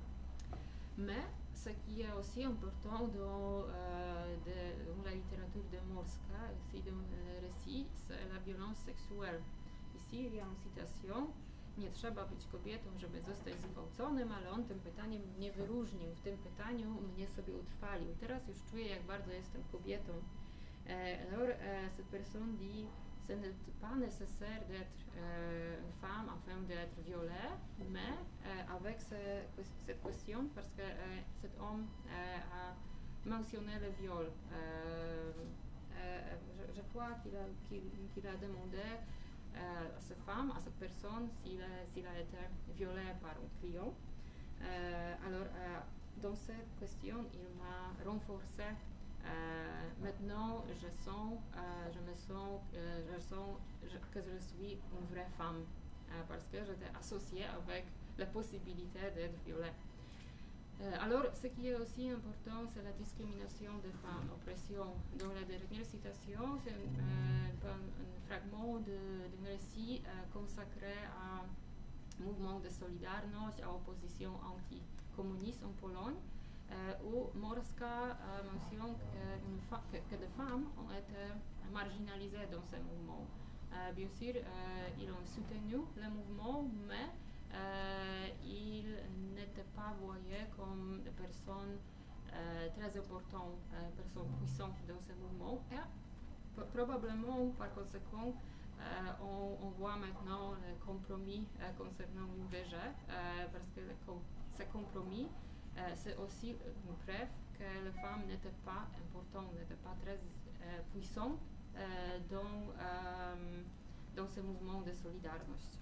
Mais ce qui est aussi important dans, euh, de, dans la littérature de Morska, ici dans le récit, c'est la violence sexuelle. Ici il y a une citation: nie trzeba być kobietą, żeby zostać zgwałconym, ale on tym pytaniem mnie wyróżnił, w tym pytaniu mnie sobie utrwalił. Teraz już czuję, jak bardzo jestem kobietą. Euh, alors, euh, cette personne dit, ce n'est pas nécessaire d'être euh, une femme afin d'être violée, mais euh, avec ce, cette question, parce que euh, cet homme euh, a mentionné le viol. Euh, euh, je, je crois qu'il a, qu'il, qu'il a demandé Euh, à cette femme, à cette personne, s'il a, s'il a été violé par un client. Euh, alors, euh, dans cette question, il m'a renforcé. Euh, maintenant, je sens, euh, je me sens, euh, je sens je, que je suis une vraie femme, euh, parce que j'étais associée avec la possibilité d'être violée. Euh, alors, ce qui est aussi important, c'est la discrimination des femmes, oppression. Dans la dernière citation, c'est euh, un, un fragment d'un récit euh, consacré à un mouvement de solidarność, à opposition anticommuniste en Pologne, euh, où Morska euh, mentionne que, que, que des femmes ont été marginalisées dans ce mouvement. Euh, bien sûr, euh, ils ont soutenu le mouvement, mais Euh, ils n'étaient pas voyés comme des personnes euh, très importantes, euh, personnes puissantes dans ce mouvement. Et probablement, par conséquent, euh, on, on voit maintenant le compromis euh, concernant l'I V G, euh, parce que com ce compromis, euh, c'est aussi une preuve que les femmes n'étaient pas importantes, n'étaient pas très euh, puissantes euh, dans, euh, dans ce mouvement de solidarność.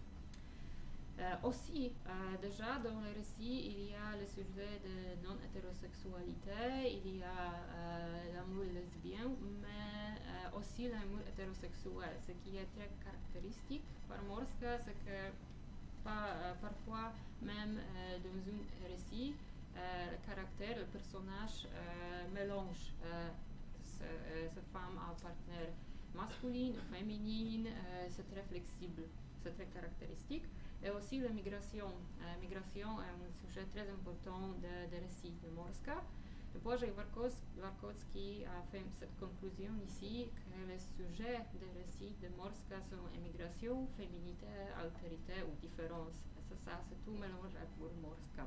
Euh, aussi, euh, déjà dans le récit, il y a le sujet de non-hétérosexualité, il y a euh, l'amour lesbien, mais euh, aussi l'amour hétérosexuel. Ce qui est très caractéristique par Morska, c'est que pas, euh, parfois, même euh, dans un récit, euh, le caractère, le personnage euh, mélange euh, ce, euh, cette femme à un partenaire masculin ou féminin, euh, c'est très flexible, c'est très caractéristique. Et aussi la migration. La migration est un sujet très important de, de récit de Morska. Błażej Warkocki a fait cette conclusion ici que les sujets de récit de Morska sont émigration, féminité, altérité ou différence. Et ça, ça c'est tout mélangé pour Morska.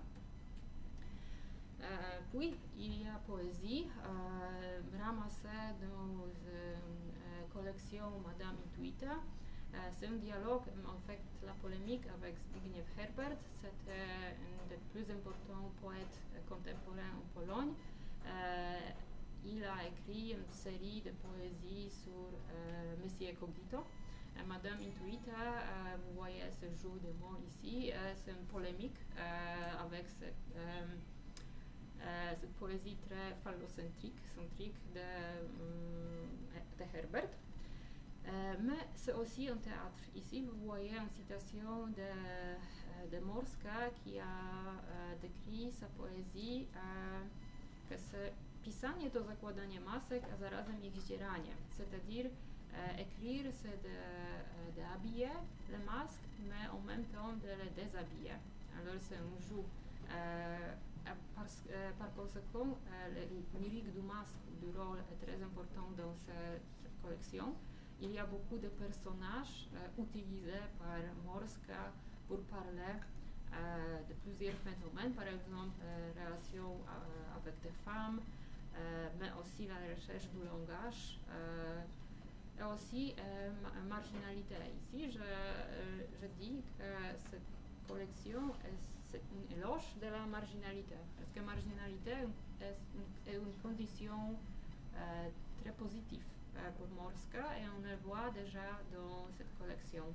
Euh, puis, il y a poésie, euh, ramassée dans une collection Madame Intuita. Euh, c'est un dialogue, en fait, la polémique avec Zbigniew Herbert, c'était un des plus importants poètes euh, contemporains en Pologne. Euh, il a écrit une série de poésies sur euh, Monsieur Cogito. Euh, Madame Intuita, euh, vous voyez ce jeu de mots ici, euh, c'est une polémique euh, avec ce, euh, euh, cette poésie très phallocentrique, centrique de, euh, de Herbert. Euh, mais c'est aussi un théâtre. Ici, vous voyez une citation de, euh, de Morska qui a euh, décrit sa poézie, euh, que c'est pisanie to zakładanie masek, a zarazem ich zdzieranie. C'est-à-dire, euh, écrire, c'est d'habiller de, de les masques, mais en même temps de les déshabiller. Alors, c'est un jeu. Euh, parce, euh, par conséquent, euh, le lyrique du masque, du rôle est très important dans cette, cette collection. Il y a beaucoup de personnages euh, utilisés par Morska pour parler euh, de plusieurs phénomènes, par exemple euh, relations euh, avec des femmes, euh, mais aussi la recherche du langage. Euh, et aussi euh, ma marginalité. Ici, je, euh, je dis que cette collection est, c'est une éloge de la marginalité, parce que marginalité est une, est une condition euh, très positive euh, pour Morska et on le voit déjà dans cette collection.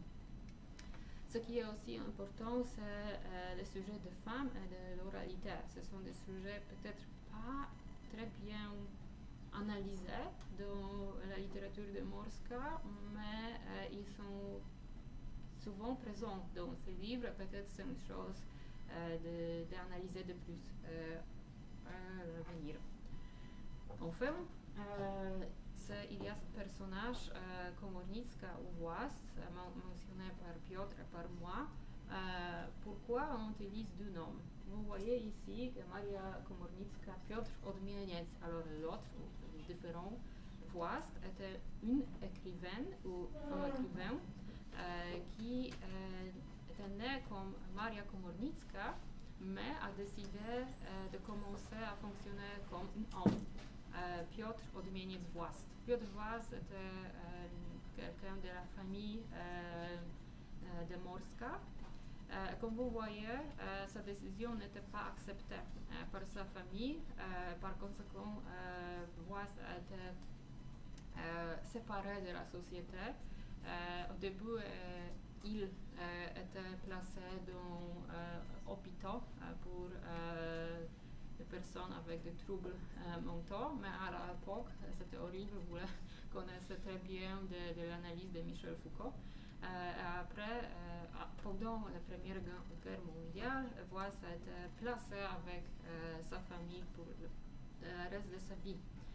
Ce qui est aussi important, c'est euh, le sujet de femmes et de l'oralité. Ce sont des sujets peut-être pas très bien analysés dans la littérature de Morska, mais euh, ils sont souvent présents dans ces livres. Peut-être c'est une chose euh, d'analyser de, de plus euh, à l'avenir. Enfin, euh, il y a ce personnage, euh, Komornicka ou Vlast, euh, mentionné par Piotr et par moi. Euh, pourquoi on utilise deux noms? Vous voyez ici que Maria Komornicka, Piotr Odmieniec, alors l'autre, différent, Vlast était une écrivaine ou un écrivain euh, qui euh, était né comme Maria Komornicka, mais a décidé euh, de commencer à fonctionner comme un homme. Euh, Piotr Odmieniec Vlast. Piotr Vlast était euh, quelqu'un de la famille euh, euh, de Morska. Euh, comme vous voyez, euh, sa décision n'était pas acceptée euh, par sa famille. Euh, par conséquent, euh, Vlast a été euh, séparé de la société. Euh, au début, euh, il euh, était placé dans euh, hôpitaux euh, pour euh, les personnes avec des troubles euh, mentaux, mais à l'époque, c'était horrible, vous connaissez très bien de, de l'analyse de Michel Foucault. Euh, après, euh, pendant la Première Guerre mondiale, Vlast a été placé avec euh, sa famille pour le, le reste de sa vie.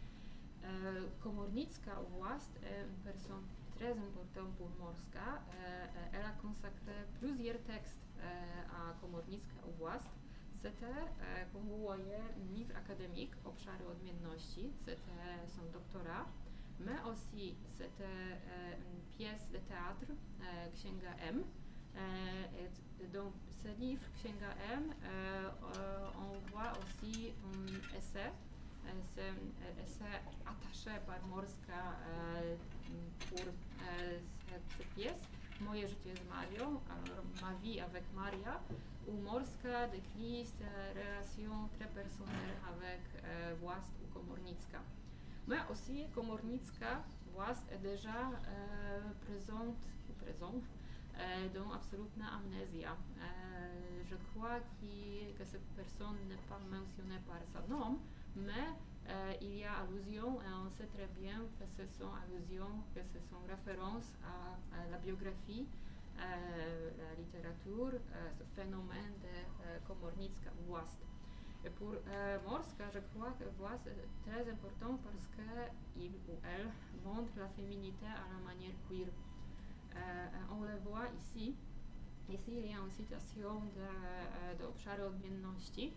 Euh, Komornicka Vlast est une personne très importante pour Morska. Euh, elle a consacré plusieurs textes euh, à Komornicka Vlast. C'était, euh, comme vous voyez, un livre académique, Obszary odmienności, c'était son doctorat, mais aussi c'était euh, une pièce de théâtre, euh, Księga M. Euh, et dans ce livre, Księga M, euh, euh, on voit aussi un essai. Euh, c'est un essai attaché par Morska euh, pour euh, cette, cette pièce, Moje życie z Marią, alors ma vie avec Maria, où Morska décrit sa relation très personnelle avec euh, Vlast ou Komornicka. Mais aussi, Komornicka, Vlast est déjà euh, présente, ou présent euh, dans Absolutna Amnesia. Euh, je crois qu que cette personne n'est pas mentionnée par son nom, mais euh, il y a allusion, et on sait très bien que ce sont allusions, que ce sont références à, à la biographie, euh, la littérature, euh, ce phénomène de euh, Komornicka Vlast. Et pour euh, Morska, je crois que Vlast est très important parce qu'il ou elle montre la féminité à la manière queer. Euh, on le voit ici. Ici, il y a une citation de, euh, de Obszary odmienności,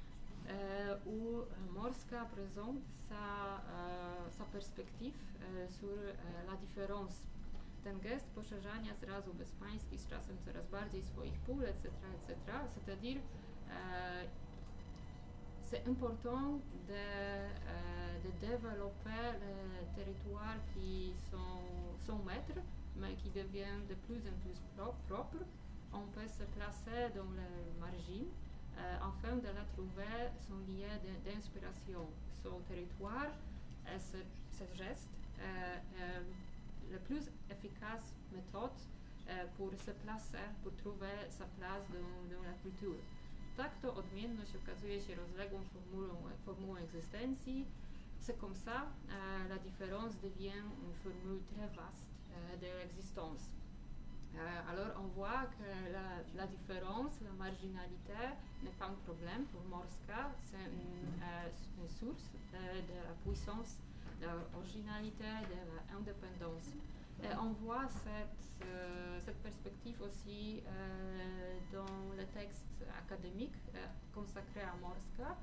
euh, où Morska présente sa, euh, sa perspective euh, sur euh, la différence. Ten gest poszerzania zrazu bezpański z czasem coraz bardziej swoich pól, et cetera, et cetera. C'est-à-dire, euh, c'est important de, euh, de développer les territoires qui sont, sont maîtres, mais qui deviennent de plus en plus pro propres. On peut se placer dans les margines euh, afin de la trouver son lieu d'inspiration, son territoire et ce, ce geste. Euh, euh, la plus efficace méthode euh, pour se placer, pour trouver sa place dans, dans la culture. Tak to odmienność okazuje się rozległą formułą, formułą egzystencji. C'est comme ça, euh, la différence devient une formule très vaste euh, de l'existence. Euh, alors on voit que la, la différence, la marginalité n'est pas un problème pour Morska, c'est une, euh, une source euh, de la puissance, de l'originalité, de l'indépendance. Et on voit cette, euh, cette perspective aussi euh, dans le texte académique euh, consacré à Morska.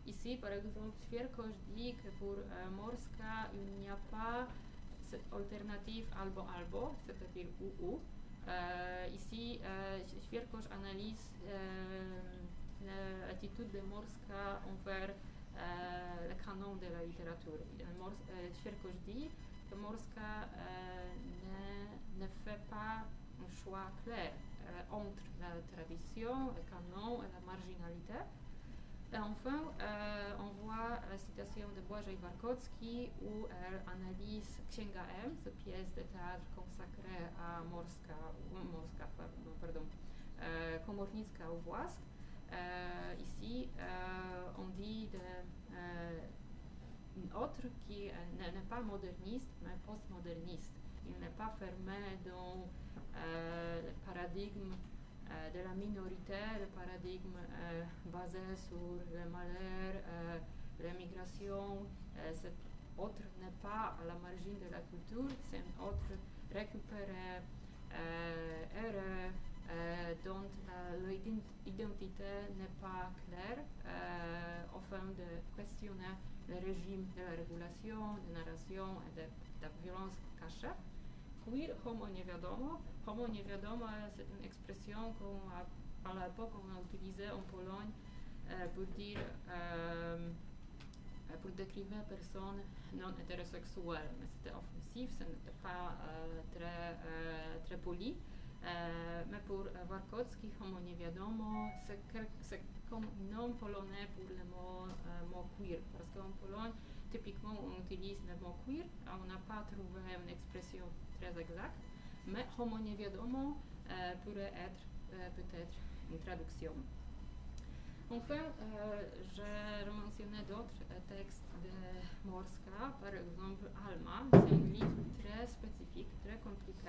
ici, par exemple, Ćvirkoš dit que pour euh, Morska, il n'y a pas cette alternative albo-albo, c'est-à-dire ou-ou. Euh, ici, euh, Ćvirkoš analyse euh, l'attitude de Morska envers euh, le canon de la littérature. Euh, Ćvirkoš dit que Morska euh, ne, ne fait pas un choix clair euh, entre la tradition, le canon et la marginalité. Et enfin, euh, on voit la citation de Błażej Warkocki où elle analyse Księga M, cette pièce de théâtre consacrée à Morska, Morska pardon, euh, Komornicka au Włast. Euh, ici, euh, on dit de, euh, une autre qui n'est pas moderniste, mais postmoderniste. Il n'est pas fermé dans euh, le paradigme euh, de la minorité, le paradigme euh, basé sur le malheur, euh, l'émigration. Euh, cet autre n'est pas à la margine de la culture, c'est un autre récupéré, euh, heureux, euh, dont euh, l'identité n'est pas claire, euh, afin de questionner le régime de la régulation, de narration et de, de violence cachée. Queer, homo niewiadomo. Homo niewiadomo, c'est une expression qu'on a, à l'époque, on a utilisée en Pologne euh, pour dire, euh, pour décrire personnes non hétérosexuelles. Mais c'était offensif, ce n'était pas euh, très, euh, très poli. Euh, mais pour euh, Warkocki, homo niewiadomo, c'est, c'est comme nom polonais pour le mot, euh, mot queer. Parce qu'en Pologne, typiquement, on utilise le mot queer, on n'a pas trouvé une expression très exacte, mais homo niewiadomo euh, pourrait être euh, peut-être une traduction. Enfin, euh, j'ai mentionné d'autres euh, textes de Morska, par exemple Alma, c'est un livre très spécifique, très compliqué.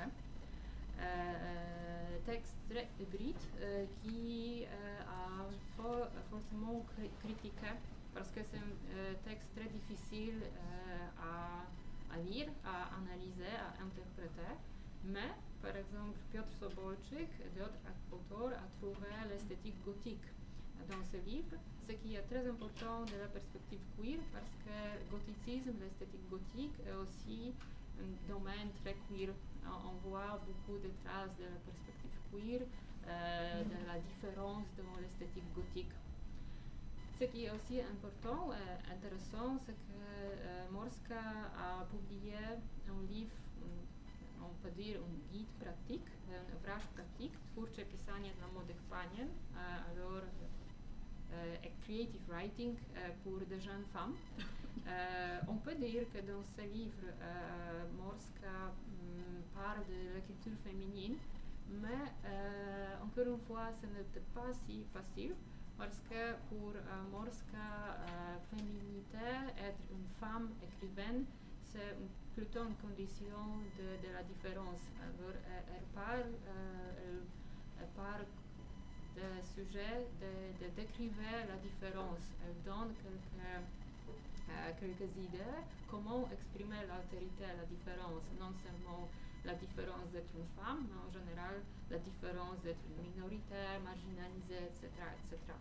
Euh, texte très hybride euh, qui euh, a for, forcément cri- critiqué parce que c'est un euh, texte très difficile euh, à, à lire, à analyser, à interpréter. Mais, par exemple, Piotr Sobolczyk et d'autres auteurs ont trouvé l'esthétique gothique dans ce livre, ce qui est très important de la perspective queer parce que le gothicisme, l'esthétique gothique est aussi un domaine très queer. On voit beaucoup de traces de la perspective queer, euh, de la différence dans l'esthétique gothique. Ce qui est aussi important et intéressant, c'est que euh, Morska a publié un livre, on peut dire un guide pratique, un ouvrage pratique, twórcze pisanie dla młodych panien, euh, alors euh, creative writing euh, pour des jeunes femmes. Euh, on peut dire que dans ce livre, euh, Morska mm, parle de la culture féminine, mais euh, encore une fois, ce n'était pas si facile parce que pour euh, Morska, euh, féminité, être une femme écrivaine, c'est plutôt une condition de, de la différence. Alors, elle, elle parle, euh, elle, elle parle de sujet de, de décrire la différence. Elle donne quelques Euh, quelques idées, comment exprimer l'altérité, la différence, non seulement la différence d'être une femme, mais en général la différence d'être une minorité, marginalisée, et cetera et cetera.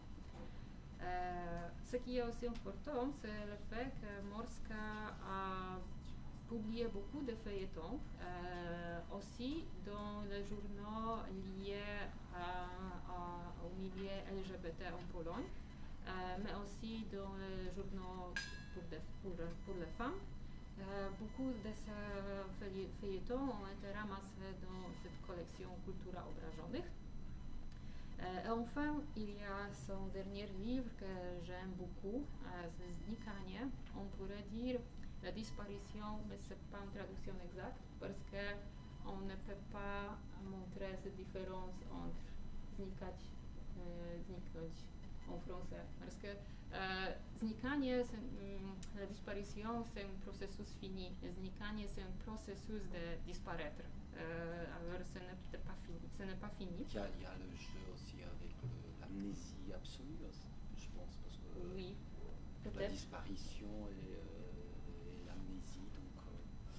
Euh, ce qui est aussi important, c'est le fait que Morska a publié beaucoup de feuilletons, euh, aussi dans les journaux liés à, à, au milieu L G B T en Pologne, euh, mais aussi dans les journaux Pour, de, pour, pour les femmes. Euh, beaucoup de ces feuilletons ont été ramassés dans cette collection Kultura obrażonych. Euh, et enfin, il y a son dernier livre que j'aime beaucoup, euh, c'est Znikanie. On pourrait dire la disparition, mais ce n'est pas une traduction exacte parce qu'on ne peut pas montrer cette différence entre znikać, euh, zniknąć en français. Parce que euh, znikanie, mm, la disparition, c'est un processus fini. Znikanie, c'est un processus de disparaître. Euh, alors, ce n'est pas fini. Ce n'est pas fini. Il y a, il y a le jeu aussi avec le, l'amnésie absolue, je pense, parce que oui, la peut-être. disparition et, euh, et l'amnésie, donc euh,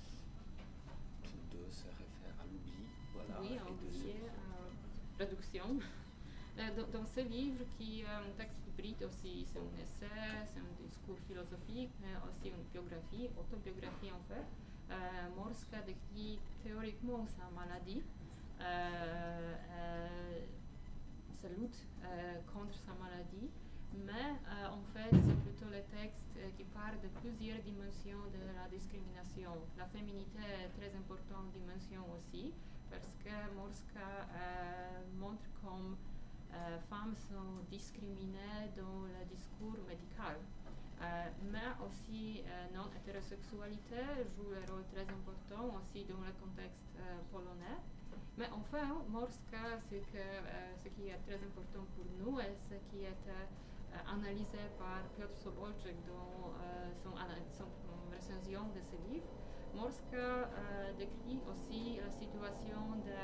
tous deux se réfèrent à l'oubli. Voilà, oui, et on de dit ce... euh, réduction. Dans, dans ce livre, qui est un texte hybride aussi, c'est un essai, c'est un discours philosophique, mais aussi une biographie, autobiographie en fait. Euh, Morska décrit théoriquement sa maladie, euh, euh, sa lutte euh, contre sa maladie, mais euh, en fait c'est plutôt le texte euh, qui parle de plusieurs dimensions de la discrimination. La féminité est très importante dimension aussi, parce que Morska euh, montre comme euh, femmes sont discriminées dans le discours médical. Euh, mais aussi euh, non-hétérosexualité joue un rôle très important aussi dans le contexte euh, polonais. Mais enfin, Morska, ce, que, euh, ce qui est très important pour nous et ce qui est euh, analysé par Piotr Sobolczyk dans euh, son, son recension de ce livre, Morska euh, décrit aussi la situation de,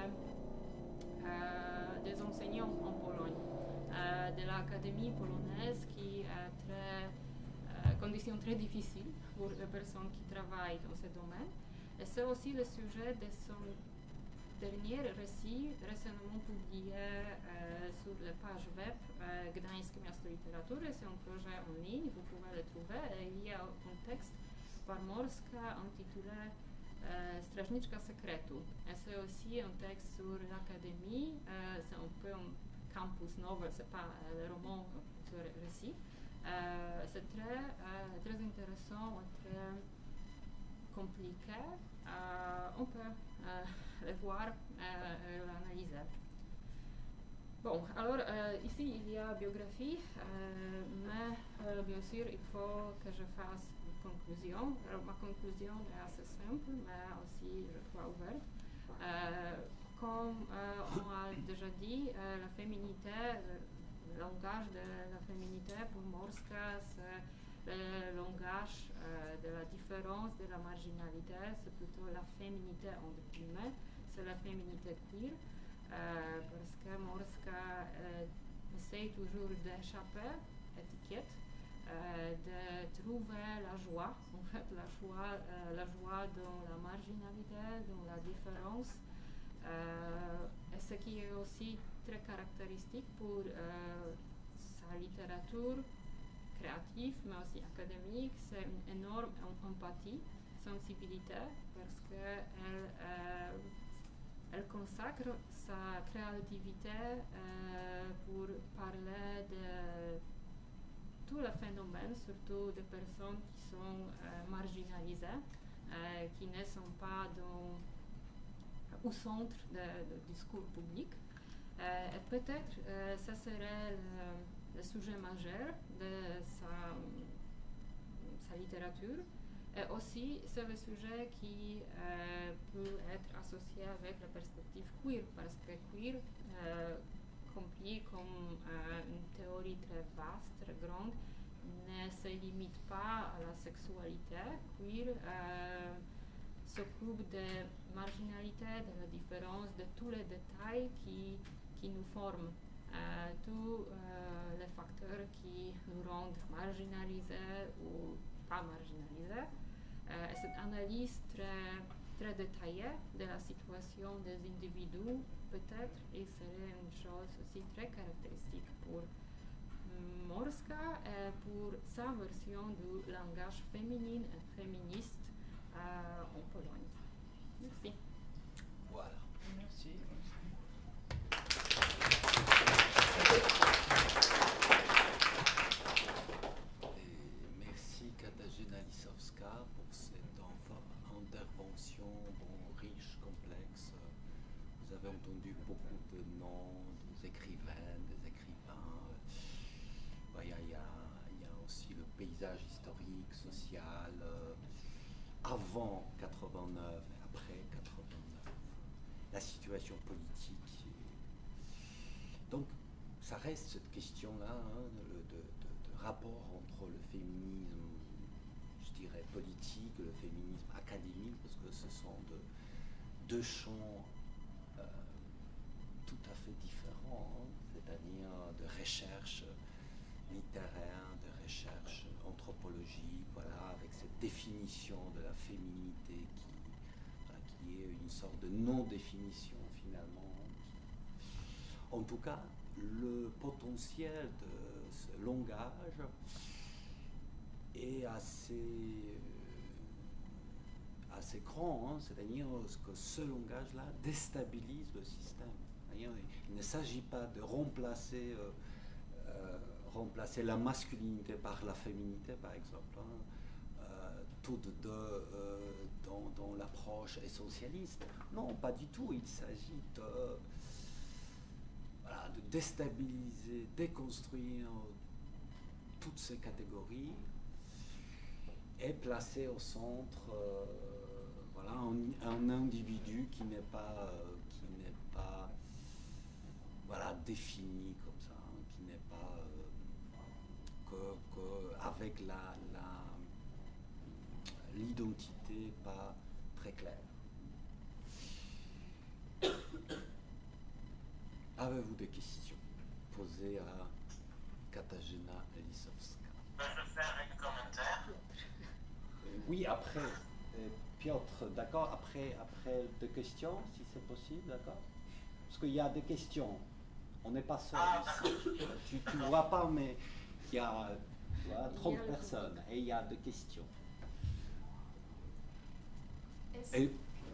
euh, des enseignants en Pologne, euh, de l'académie polonaise qui est très conditions très difficiles pour les personnes qui travaillent dans ce domaine. Et c'est aussi le sujet de son dernier récit récemment publié euh, sur la page web euh, Gdańskie Miasto Literatury. C'est un projet en ligne, vous pouvez le trouver. Et il y a un texte par Morska intitulé euh, Strażniczka Sekretu. Et c'est aussi un texte sur l'académie. Euh, c'est un peu un campus novel, c'est pas euh, le roman, c'est le récit. Euh, c'est très, euh, très intéressant et très compliqué. Euh, on peut euh, le voir et euh, l'analyser. Bon, alors euh, ici il y a biographie, euh, mais euh, bien sûr il faut que je fasse une conclusion. Alors ma conclusion est assez simple, mais aussi je crois ouverte. Euh, comme euh, on a déjà dit, euh, la féminité, le langage de la féminité pour Morska, c'est le langage euh, de la différence, de la marginalité, c'est plutôt la féminité entre guillemets, c'est la féminité queer, euh, parce que Morska euh, essaie toujours d'échapper à l'étiquette, euh, de trouver la joie, en fait la joie, euh, la joie dans la marginalité, dans la différence, euh, et ce qui est aussi très caractéristique pour euh, sa littérature créative, mais aussi académique, c'est une énorme empathie, sensibilité, parce qu'elle euh, elle consacre sa créativité euh, pour parler de tous les phénomènes, surtout des personnes qui sont euh, marginalisées, euh, qui ne sont pas dans, au centre du discours public. Euh, et peut-être euh, ça serait le, le sujet majeur de sa, sa littérature. Et aussi, c'est le sujet qui euh, peut être associé avec la perspective queer, parce que queer, euh, compris comme euh, une théorie très vaste, très grande, ne se limite pas à la sexualité. Queer euh, s'occupe de marginalité, de la différence, de tous les détails qui, qui nous forment, euh, tous euh, les facteurs qui nous rendent marginalisés ou pas marginalisés. Euh, et cette analyse très, très détaillée de la situation des individus, peut-être, il serait une chose aussi très caractéristique pour Morska et pour sa version du langage féminin et féministe euh, en Pologne. Merci. Voilà. Merci. Et merci Katarzyna Lisowska pour cette intervention bon, riche, complexe. Vous avez entendu beaucoup de noms, des écrivaines, des écrivains. Il y, y, y a aussi le paysage historique, social, euh, avant quatre-vingt-neuf et après quatre-vingt-neuf, la situation politique. Donc, ça reste cette question-là, hein, de, de, de, de rapport entre le féminisme, je dirais, politique, le féminisme académique, parce que ce sont de, deux champs euh, tout à fait différents, hein, c'est-à-dire de recherche littéraire, de recherche anthropologique, voilà, avec cette définition de la féminité qui, voilà, qui est une sorte de non-définition finalement. En tout cas, le potentiel de ce langage est assez, euh, assez grand, hein, c'est-à-dire que ce langage-là déstabilise le système. C'est-à-dire, il ne s'agit pas de remplacer, euh, euh, remplacer la masculinité par la féminité, par exemple, hein, euh, toutes deux euh, dans, dans l'approche essentialiste. Non, pas du tout. Il s'agit de, voilà, de déstabiliser, déconstruire toutes ces catégories et placer au centre euh, voilà, un, un individu qui n'est pas, euh, qui n'est pas voilà, défini comme ça, hein, qui n'est pas euh, que, que avec la, la, l'identité pas très claire. Avez-vous des questions posées à Katarzyna Lisowska? Je vais faire un commentaire. Oui, après, euh, Piotr, d'accord, après, après deux questions, si c'est possible, d'accord? Parce qu'il y a des questions, on n'est pas seul Ah, ici. Tu ne vois pas, mais il y a voilà, trente personnes et il y a des questions. Et,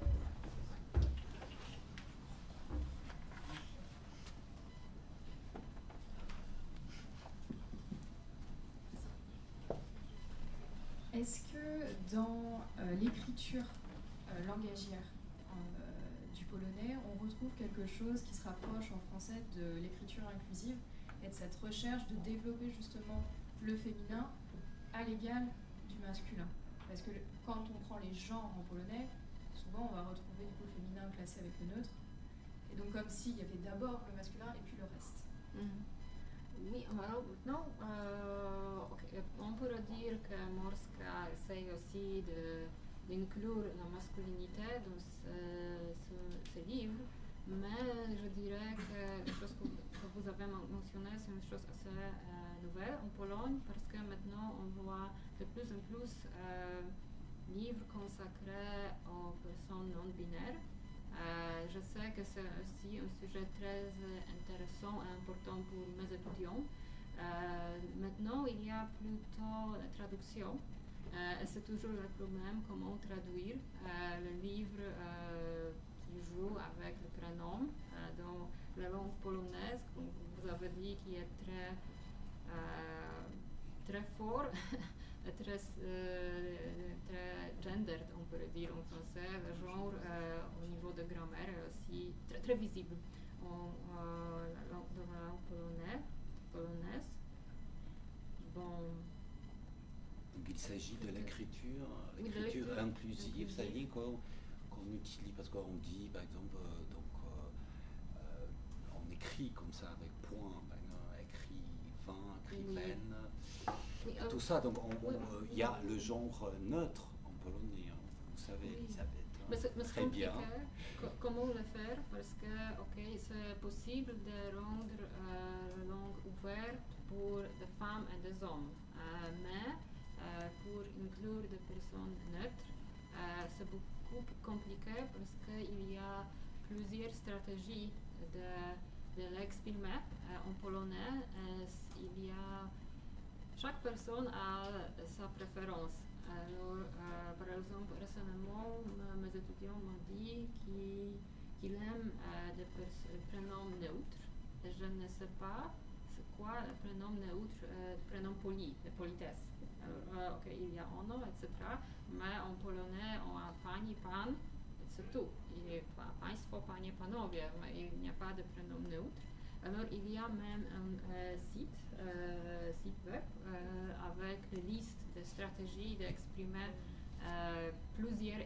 Est-ce que dans euh, l'écriture euh, langagière euh, du polonais, on retrouve quelque chose qui se rapproche en français de l'écriture inclusive et de cette recherche de développer justement le féminin à l'égal du masculin? Parce que quand on prend les genres en polonais, souvent on va retrouver du coup le féminin classé avec le neutre. Et donc comme s'il y avait d'abord le masculin et puis le reste. Mm-hmm. Oui, alors maintenant, euh, okay, on pourrait dire que Morska essaye aussi de, d'inclure la masculinité dans ce, ce, ce livre, mais je dirais que la chose que, que vous avez mentionné, c'est une chose assez euh, nouvelle en Pologne, parce que maintenant on voit de plus en plus euh, livres consacrés aux personnes non binaires. Euh, je sais que c'est aussi un sujet très intéressant et important pour mes étudiants. Euh, maintenant, il y a plutôt la traduction. Euh, et c'est toujours le problème, comment traduire euh, le livre euh, qui joue avec le prénom euh, dans la langue polonaise, comme vous avez dit, qui est très, euh, très fort. Très, euh, très gendered, on pourrait dire en français, le genre euh, au niveau de grammaire est aussi très, très visible en, euh, dans la langue polonaise. polonaise. Bon. Donc il s'agit de l'écriture, Oui, l'écriture de inclusive, c'est-à-dire qu'on, qu'on utilise, parce qu'on dit par exemple, euh, donc, euh, euh, on écrit comme ça avec point, ben, euh, écrivain, écrivaine. Oui. Oui, euh, tout ça, donc il oui, euh, y a oui. le genre neutre en polonais, hein, vous savez, oui. Elisabeth. Hein, mais c'est, mais très bien. Co- comment le faire? Parce que, ok, c'est possible de rendre euh, la langue ouverte pour des femmes et des hommes, euh, mais euh, pour inclure des personnes neutres, euh, c'est beaucoup plus compliqué parce qu'il y a plusieurs stratégies de, de l'exprimer euh, en polonais. Euh, il y a Chaque personne a sa préférence. Alors, euh, par exemple, récemment, mes étudiants m'ont dit qu'ils, qu'ils aiment euh, des prénoms neutres. Et je ne sais pas c'est quoi le prénom neutre, euh, le prénom poli, de politesse. Alors, euh, ok, il y a ono, et cetera. Mais en polonais, on a pani, pan, et c'est tout. Il y a państwo, panie, panowie, mais il n'y a pas de prénom neutre. Alors, il y a même un euh, site, euh, site web euh, avec une liste de stratégies d'exprimer euh, plusieurs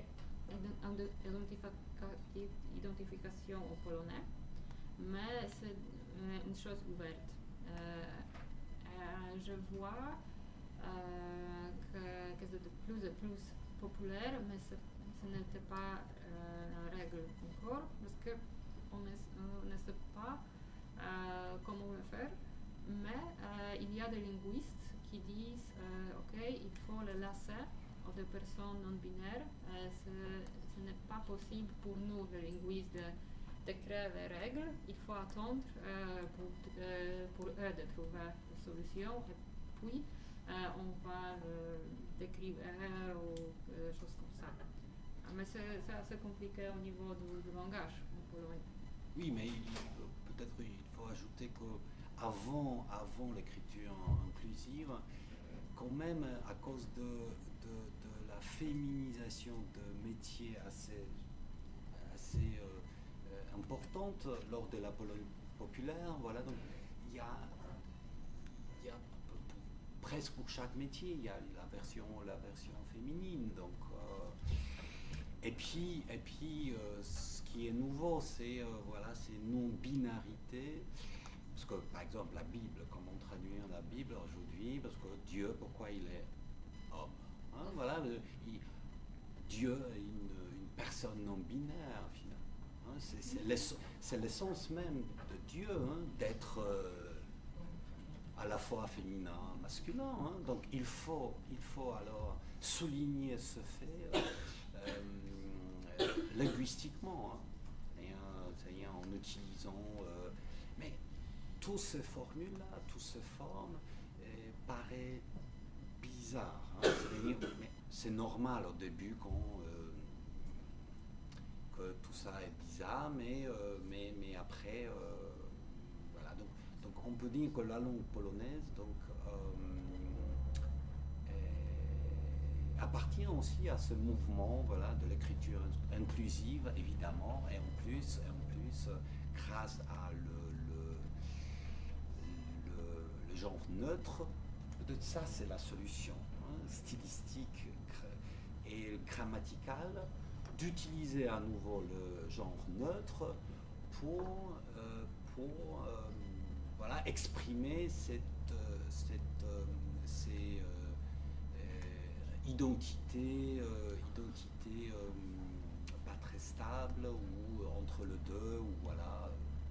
identifi- identifications au polonais, mais c'est euh, une chose ouverte. Euh, euh, je vois euh, que, que c'est de plus en plus populaire, mais ce, ce n'était pas euh, la règle encore, parce qu'on ne, on ne sait pas Euh, comment le faire, mais euh, il y a des linguistes qui disent euh, ok, il faut le laisser aux des personnes non binaires. Euh, ce n'est pas possible pour nous, les linguistes, de de créer les règles, il faut attendre euh, pour, euh, pour eux de trouver une solution et puis euh, on va le décrire ou des euh, choses comme ça. Mais c'est assez compliqué au niveau du, du langage en Pologne. Oui, mais peut-être il faut ajouter qu'avant avant l'écriture inclusive, quand même à cause de, de, de la féminisation de métiers assez, assez euh, euh, importante lors de la Pologne populaire, voilà, donc il y a, il y a presque pour chaque métier, il y a la version, la version féminine, donc euh, et puis, et puis euh, ce qui est nouveau, c'est euh, voilà, ces non-binarités. Parce que, par exemple, la Bible, comment traduire la Bible aujourd'hui? Parce que Dieu, pourquoi il est homme? Hein, voilà, le, il, Dieu est une, une personne non-binaire, finalement. Hein, c'est l'essence même de Dieu, hein, d'être euh, à la fois féminin, masculin. Hein, donc, il faut, il faut alors souligner ce fait. Euh, Euh, linguistiquement, hein, c'est-à-dire en utilisant. Euh, mais toutes ces formules-là, toutes ces formes, euh, paraissent bizarres. Hein, c'est-à-dire, mais c'est normal au début quand, euh, que tout ça est bizarre, mais, euh, mais, mais après, euh, voilà. Donc, donc on peut dire que la langue polonaise, donc. Euh, appartient aussi à ce mouvement, voilà, de l'écriture inclusive, évidemment, et en plus, et en plus grâce à le, le, le, le genre neutre, de ça c'est la solution, hein, stylistique et grammaticale, d'utiliser à nouveau le genre neutre pour, euh, pour euh, voilà, exprimer cette, cette, euh, ces euh, identité, euh, identité euh, pas très stable ou entre le deux, ou voilà.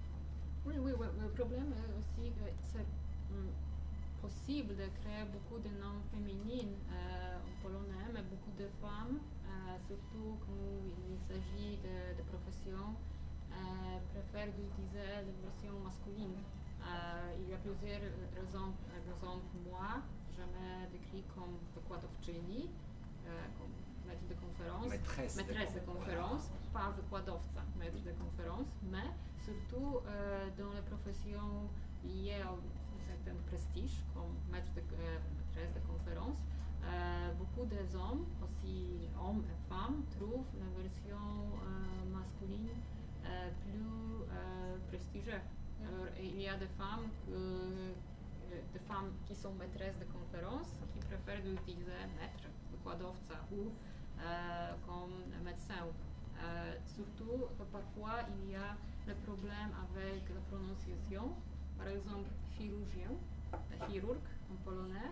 Oui, oui, oui, le problème est aussi que c'est mm, possible de créer beaucoup de noms féminines euh, en polonais, mais beaucoup de femmes, euh, surtout quand il s'agit de, de professions, euh, préfèrent d'utiliser la version masculine. Euh, il y a plusieurs raisons. Par exemple, moi, je me décris comme wykładowczyni, euh, comme maître de conférence, maîtresse, maîtresse de, de conférence, voilà. Pas wykładowca, maître de conférence, mais surtout euh, dans les professions liées à un certain prestige, comme maître de, euh, maîtresse de conférence, euh, beaucoup des hommes, aussi hommes et femmes, trouvent la version euh, masculine euh, plus euh, prestigieuse. Alors, il y a des femmes que des femmes qui sont maîtresses de conférences, qui préfèrent utiliser maître, wykładowca ou euh, comme médecin. Euh, surtout que parfois il y a des problèmes avec la prononciation. Par exemple, chirurgien, chirurg en polonais,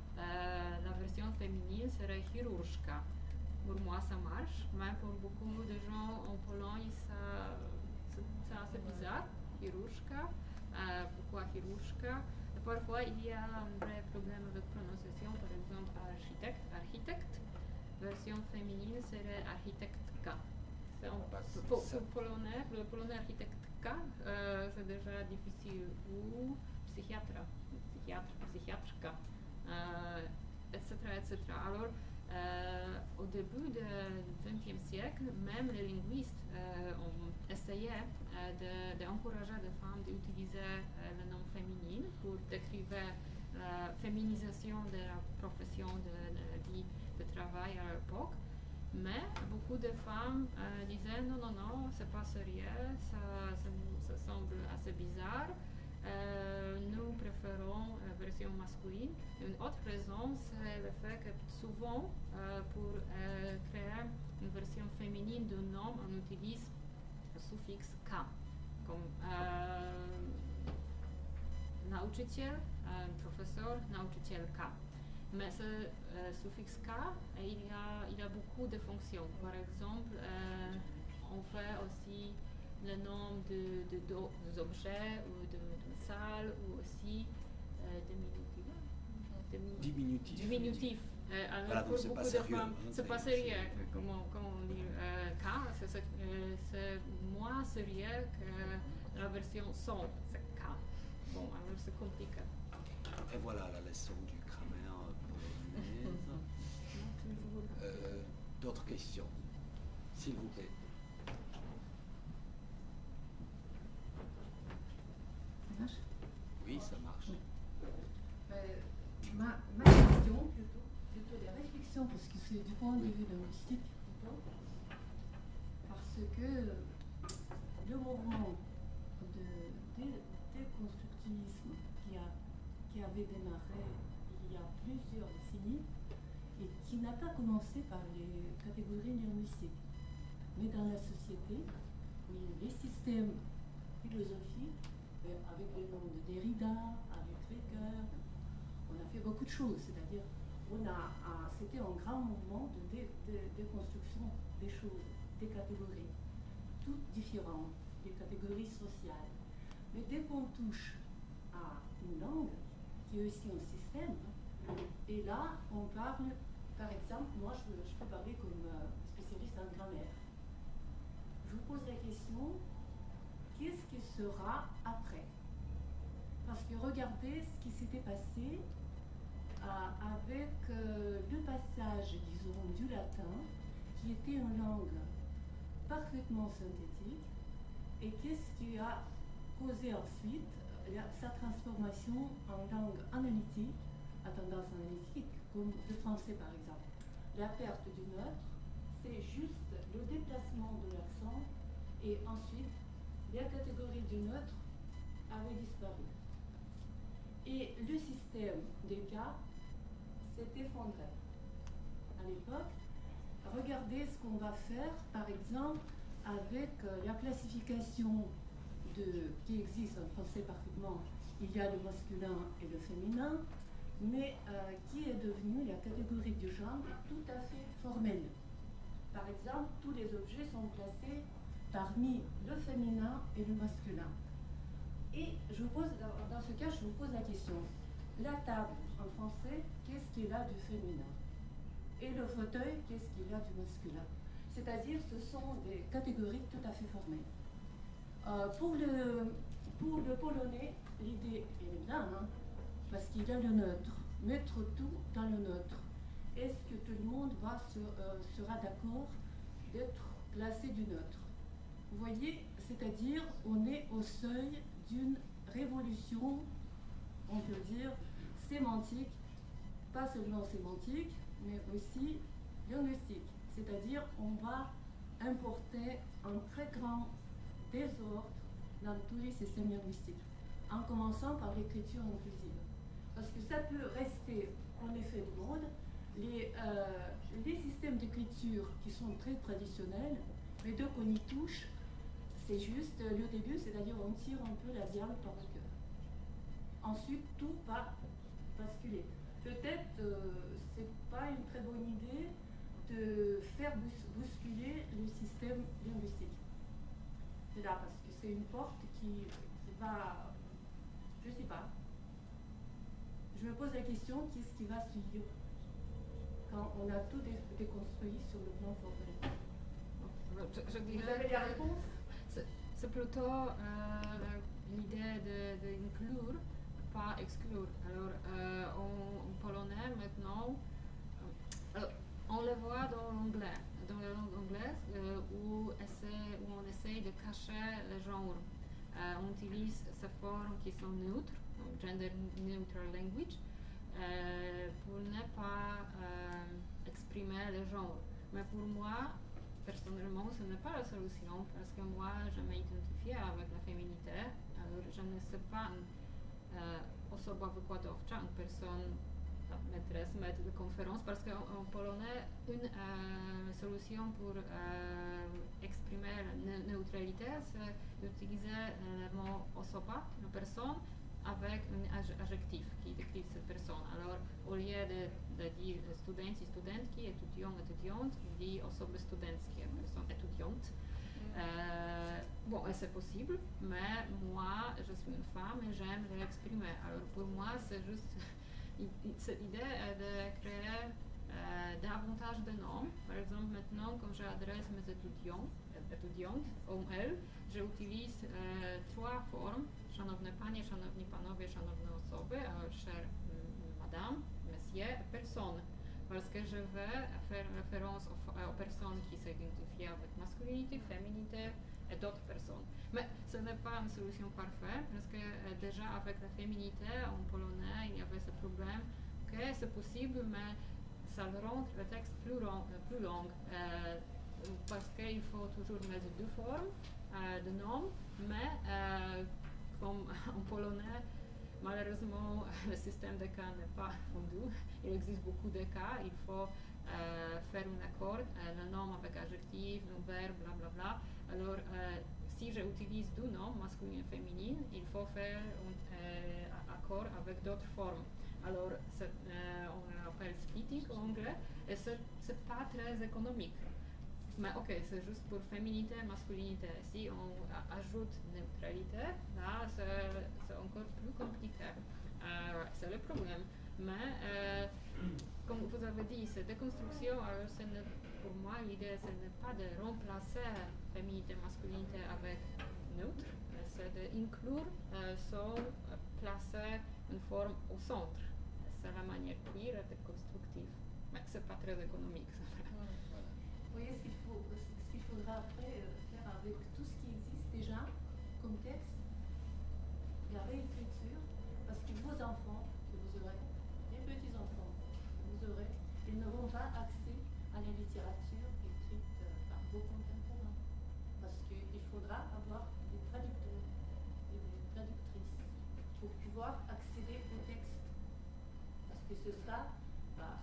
euh, la version féminine serait chirurżka. Pour moi ça marche, mais pour beaucoup de gens en Pologne ça, c'est assez bizarre, chirurżka. Euh, pourquoi chirurżka? Parfois, il y a un vrai problème avec prononciation, par exemple, architecte, architecte, version féminine serait architektka. C'est en pour, pour polonais, pour le polonais architektka, euh, c'est déjà difficile, ou psychiatre, psychiatre, psychiatrka, euh, et cetera, et cetera. Alors, euh, au début du vingtième siècle, même les linguistes euh, ont essayé euh, d'encourager de, les femmes d'utiliser euh, le nom féminin pour décrire la féminisation de la profession de, de la vie de travail à l'époque. Mais beaucoup de femmes euh, disaient non, non, non, c'est pas sérieux, ça, ça, ça semble assez bizarre. Euh, nous préférons la version masculine. Une autre raison, c'est le fait que souvent, euh, pour euh, créer une version féminine d'un nom, on utilise le suffixe K, comme euh, nauczyciel, euh, professeur, nauczycielka. Mais ce euh, suffixe K, il y, a, il y a beaucoup de fonctions. Par exemple, euh, on fait aussi le nom de, de, de, des objets ou de, de salles ou aussi euh, des minutiles, demi- Diminutif. diminutif. Euh, alors Voilà, donc pour c'est beaucoup pas de sérieux, femmes, hein, c'est c'est- pas sérieux, que- comment, comment on dit, euh, car c'est, c'est, euh, c'est moins sérieux que la version sombre, c'est car. Bon, alors c'est compliqué. Et voilà la leçon du grammaire polonaise. Euh, D'autres questions, s'il vous plaît. Ça marche? Oui, ça marche. Euh, ma, ma question, plutôt, plutôt des réflexions, parce que c'est du point de vue linguistique plutôt, parce que le mouvement de dé- déconstructivisme qui, a, qui avait démarré il y a plusieurs décennies et qui n'a pas commencé par les catégories linguistiques, mais dans la société, oui, les systèmes philosophiques, euh, avec le nom de Derrida, avec Ricoeur, on a fait beaucoup de choses, c'est-à-dire on a, a- c'était un grand mouvement de dé- de- déconstruction des choses, des catégories, toutes différentes, des catégories sociales. Mais dès qu'on touche à une langue, qui est aussi un système, et là on parle, par exemple, moi je, je peux parler comme euh, spécialiste en grammaire. Je vous pose la question, qu'est-ce qui sera après? Parce que regardez ce qui s'était passé euh, avec euh, le passage, disons, du latin, qui était une langue parfaitement synthétique, et qu'est-ce qui a causé ensuite la- sa transformation en langue analytique, à tendance analytique, comme le français par exemple. La perte du neutre, c'est juste le déplacement de l'accent, et ensuite, la catégorie du neutre avait disparu. Et le système des cas s'est effondré. À l'époque, regardez ce qu'on va faire, par exemple, avec euh, la classification de, qui existe en français parfaitement. Il y a le masculin et le féminin, mais euh, qui est devenue la catégorie du genre tout à fait formelle. Par exemple, tous les objets sont classés parmi le féminin et le masculin. Et je vous pose, dans ce cas, je vous pose la question. La table, en français, qu'est-ce qu'il a du féminin? Et le fauteuil, qu'est-ce qu'il a du masculin? C'est-à-dire, ce sont des catégories tout à fait formelles. Euh, pour, le, pour le polonais, l'idée, elle est bien, hein, parce qu'il y a le neutre. Mettre tout dans le neutre. Est-ce que tout le monde va se, euh, sera d'accord d'être classé du neutre? Vous voyez, c'est-à-dire, on est au seuil d'une révolution, on peut dire, sémantique, pas seulement sémantique, mais aussi linguistique. C'est-à-dire, on va importer un très grand désordre dans tous les systèmes linguistiques, en commençant par l'écriture inclusive. Parce que ça peut rester en effet de mode. Les, euh, les systèmes d'écriture qui sont très traditionnels, mais dès qu'on y touche, c'est juste le début, c'est-à-dire on tire un peu la diable par le cœur. Ensuite, tout va basculer. Peut-être euh, c'est pas une très bonne idée de faire bous- bousculer le système linguistique. C'est là, parce que c'est une porte qui, qui va, je sais pas. Je me pose la question, qu'est-ce qui va suivre quand on a tout dé- déconstruit sur le plan formel? Je, je Vous dirais avez la que réponse? c'est, c'est plutôt euh, l'idée de, d'inclure, pas exclure. Alors, euh, en, en polonais maintenant, euh, alors, on le voit dans l'anglais, dans la langue anglaise, euh, où, essaie, où on essaye de cacher le genre. Euh, on utilise ces formes qui sont neutres, donc gender neutral language, euh, pour ne pas euh, exprimer le genre. Mais pour moi, personnellement, ce n'est pas la solution, parce que moi, je m'identifie avec la féminité, alors je ne sais pas euh, osoba wykładowcza, une personne, la maîtresse, maître de conférence, parce qu'en en polonais, une euh, solution pour euh, exprimer la ne- neutralité, c'est d'utiliser le mot osoba, une personne, avec un adj- adjectif qui décrit cette personne. Alors, au lieu de, de dire studenti, studentki, étudiant, étudiante, on dit osoby studenckie, personne étudiante. Euh, bon, et c'est possible, mais moi, je suis une femme et j'aime l'exprimer. Alors, pour moi, c'est juste cette idée est de créer euh, davantage de noms. Par exemple, maintenant, quand j'adresse mes étudiants, étudiantes, elles, j'utilise euh, trois formes. Szanowne panie, szanowni panowie, szanowne osoby, alors chère madame, monsieur, personne. Parce que je veux faire référence aux, aux personnes qui s'identifient avec masculinité, féminité et d'autres personnes. Mais ce n'est pas une solution parfaite, parce que euh, déjà avec la féminité en polonais, il y avait ce problème que c'est possible, mais ça rend le texte plus long, plus long euh, parce qu'il faut toujours mettre deux formes euh, de noms, mais euh, comme en polonais, malheureusement, le système de cas n'est pas fondu. Il existe beaucoup de cas. Il faut euh, faire un accord, euh, le nom avec adjectif, le verbe, blablabla. Alors, euh, si j'utilise deux noms, masculin et féminin, il faut faire un euh, accord avec d'autres formes. Alors, euh, on l'appelle splitting en anglais, et ce n'est pas très économique. Mais ok, c'est juste pour féminité, masculinité. Si on ajoute neutralité, là, c'est encore plus compliqué. Euh, c'est le problème. Mais, euh, comme vous avez dit, c'est déconstruction. Alors, pour moi, l'idée, ce n'est pas de remplacer féminité, masculinité avec neutre, c'est d'inclure euh, sans placer une forme au centre. C'est la manière queer et constructive. Mais ce n'est pas très économique, c'est vrai. Vous voyez ce qu'il faut, ce qu'il faudra après euh, faire avec tout ce qui existe déjà comme texte, la réécriture, parce que vos enfants que vous aurez, les petits-enfants que vous aurez, ils n'auront pas accès à la littérature écrite euh, par vos contemporains. Parce qu'il faudra avoir des traducteurs et des traductrices pour pouvoir accéder au texte. Parce que ce sera, bah,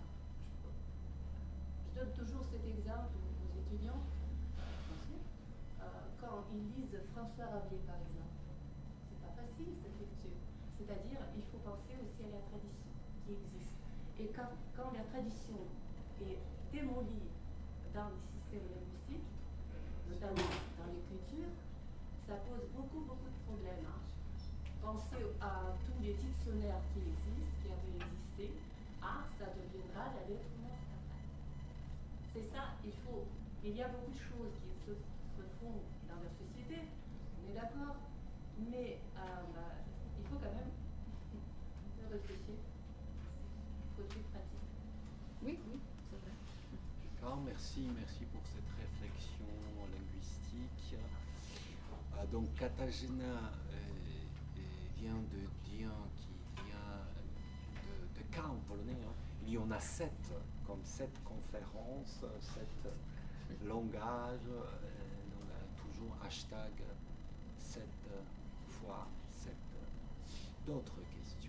je donne toujours cet exemple aux étudiants français, euh, quand ils lisent François Rabelais par exemple. C'est pas facile cette lecture. C'est-à-dire, il faut penser aussi à la tradition qui existe. Et quand, quand la tradition est démolie dans les systèmes linguistiques, notamment dans l'écriture, ça pose beaucoup, beaucoup de problèmes. Hein. Pensez à tous les dictionnaires qui existent, qui avaient existé. Ah, ça deviendra la lettre morte. C'est ça, il faut. Il y a beaucoup de choses qui se, se font dans la société, on est d'accord, mais euh, bah, il faut quand même un peu réfléchir. Il faut être pratique. Oui, oui, c'est vrai. D'accord, merci, merci pour cette réflexion linguistique. Ah, donc, Katarzyna euh, vient de dire qu'il y a de, de cas en polonais. Hein. Il y en a sept, comme sept conférences, sept langages, euh, on a toujours hashtag sept fois sept. D'autres questions?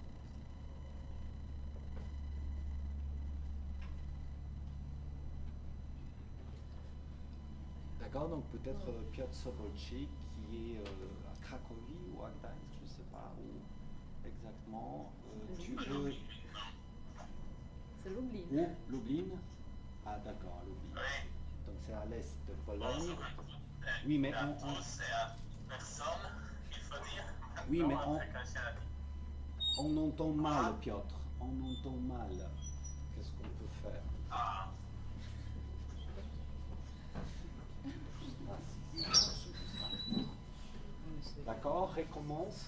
D'accord, donc peut-être euh, Piotr Sobolczyk qui est euh, à Cracovie ou à Gdańsk, je ne sais pas où exactement. Euh, tu veux... C'est Lublin. Où? Lublin? Ah d'accord, à Lublin. Oui. Donc c'est à l'est de Bon, Pologne. ça, Oui, mais à on, on- tous et à personne, il faut dire. Oui, mais Maintenant, on- après Kasia a dit. on entend mal, Piotr. On entend mal. Qu'est-ce qu'on peut faire? Ah, D'accord, recommence.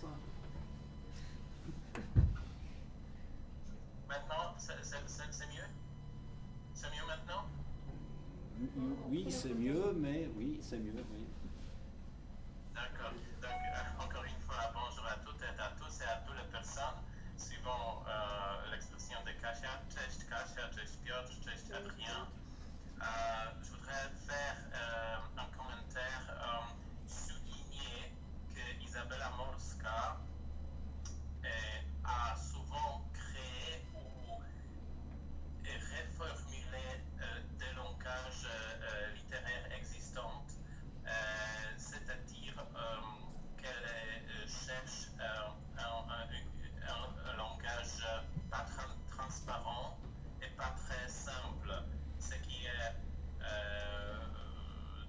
maintenant, c'est c'est- c'est- c'est mieux? C'est mieux maintenant? Oui, c'est mieux, mais oui, c'est mieux, oui. D'accord. Donc, euh, encore une fois, bonjour à toutes et à tous et à toutes les personnes. Suivant euh, l'expression de Kasia, cześć Kasia, cześć Piotr, cześć Adrien. Euh, je voudrais faire euh, un commentaire, euh, souligner que Izabela Morska euh, a souvent créé ou et reformulé euh, des langages euh, littéraires existants, euh, c'est-à-dire euh, qu'elle euh, cherche euh, un, un- un- un langage pas tran- transparent et pas très simple, ce qui est euh,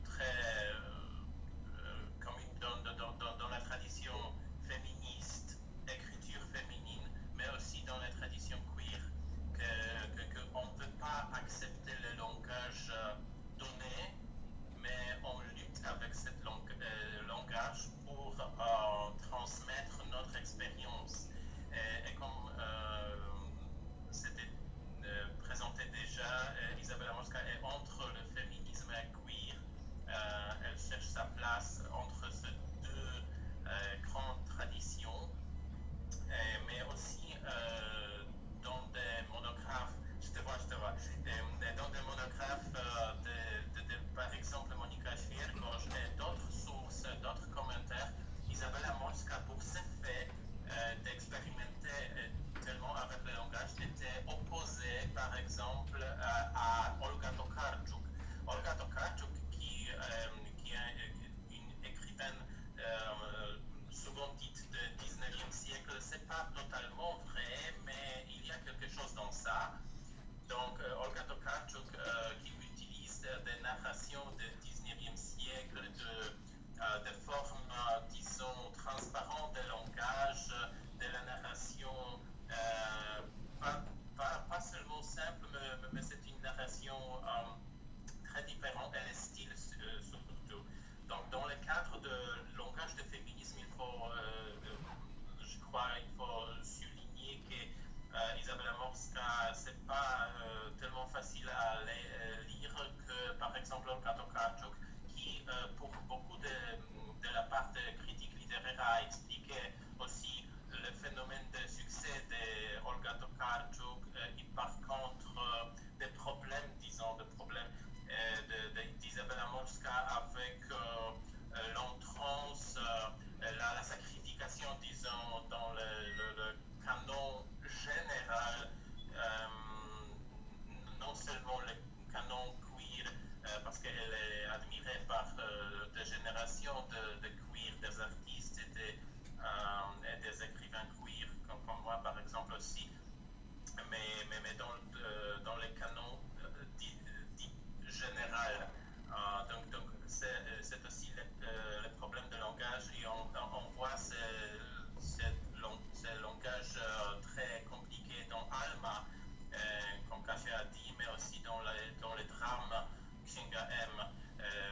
par exemple à, à Olga Tokarczuk. Olga Tokarczuk, qui, euh, qui est une écrivaine euh, seconde-dite du dix-neuvième siècle, c'est pas totalement vrai, mais il y a quelque chose dans ça. Donc, euh, Olga Tokarczuk, euh, qui utilise des narrations du dix-neuvième siècle, de, euh, de formes, euh, disons, transparentes de langage, de la narration, euh, pas, pas, pas seulement simple, mais, mais c'est une narration euh, très différente, et le style euh, surtout. Donc, dans le cadre de langage de féminisme, il faut, euh, je crois, il faut souligner que euh, Izabela Morska, c'est pas euh, tellement facile à les, lire que, par exemple, Olga Tokarczuk, qui, euh, pour beaucoup de, de la part des critiques littéraires, a expliqué aussi le phénomène de succès de Olga Tokarczuk, euh, et par contre, euh, des problèmes, disons, des problèmes euh, d'Izabela Morska avec euh, l'entrance, euh, la, la sacrification, disons, dans le, le, le canon général, euh, non seulement le canon queer, euh, parce qu'elle est admirée par euh, des générations de, de queer, des artistes et des, euh, et des écrivains queer, comme, comme moi par exemple aussi, mais, mais, mais dans, euh, dans les canons euh, dits dit général. Euh, donc donc c'est aussi le, euh, le problème de langage, et on, on voit ce, ce, long, ce langage euh, très compliqué dans Alma, euh, comme Kasia a dit, mais aussi dans les, dans les drames Księga M. Euh,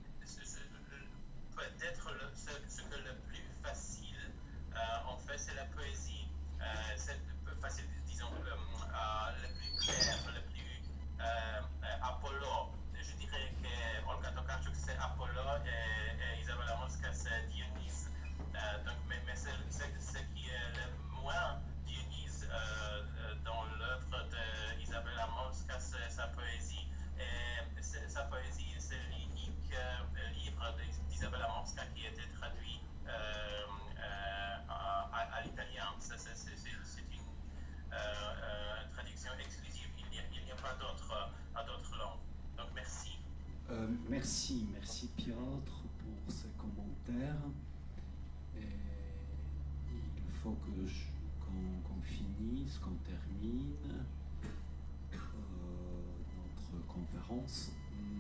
Peut-être ce, ce que le plus facile, euh, en fait, c'est la poésie. Euh, c'est facile, disons, euh, euh, le plus clair, le plus euh, Apollo. Je dirais que Olga Tokarczuk c'est Apollo et, et Izabela Morska c'est Dionys. Euh, donc, mais mais c'est ce qui est le moins Dionys euh, dans l'œuvre d'Izabela Morska, c'est sa poésie. Et sa poésie, c'est l'unique euh, livre d'Izabela Morska qui a été traduit euh, euh, à, à l'italien. C'est une euh, euh, traduction exclusive. Il n'y a, a pas d'autres langues. Donc merci. Euh, merci, merci Piotr pour ces commentaires. Et il faut que qu'on qu'on finisse, qu'on termine euh, notre conférence.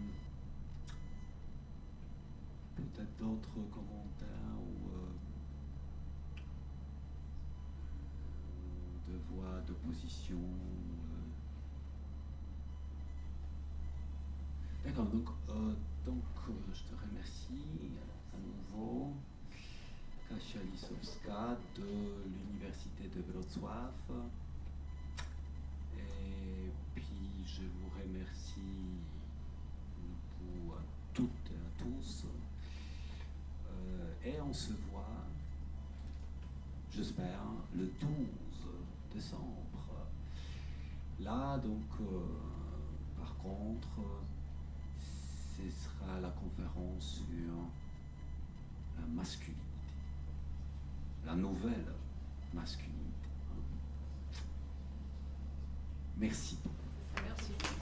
Peut-être d'autres commentaires ou euh, de voix d'opposition. Euh. D'accord, donc, euh, donc euh, je te remercie à nouveau, Kasia Lisowska de l'Université de Wrocław. Et puis je vous remercie beaucoup à toutes et à tous. Euh, et on se voit, j'espère, le douze décembre. Là, donc, euh, par contre, ce sera la conférence sur la masculinité, la nouvelle masculinité. Merci. Merci.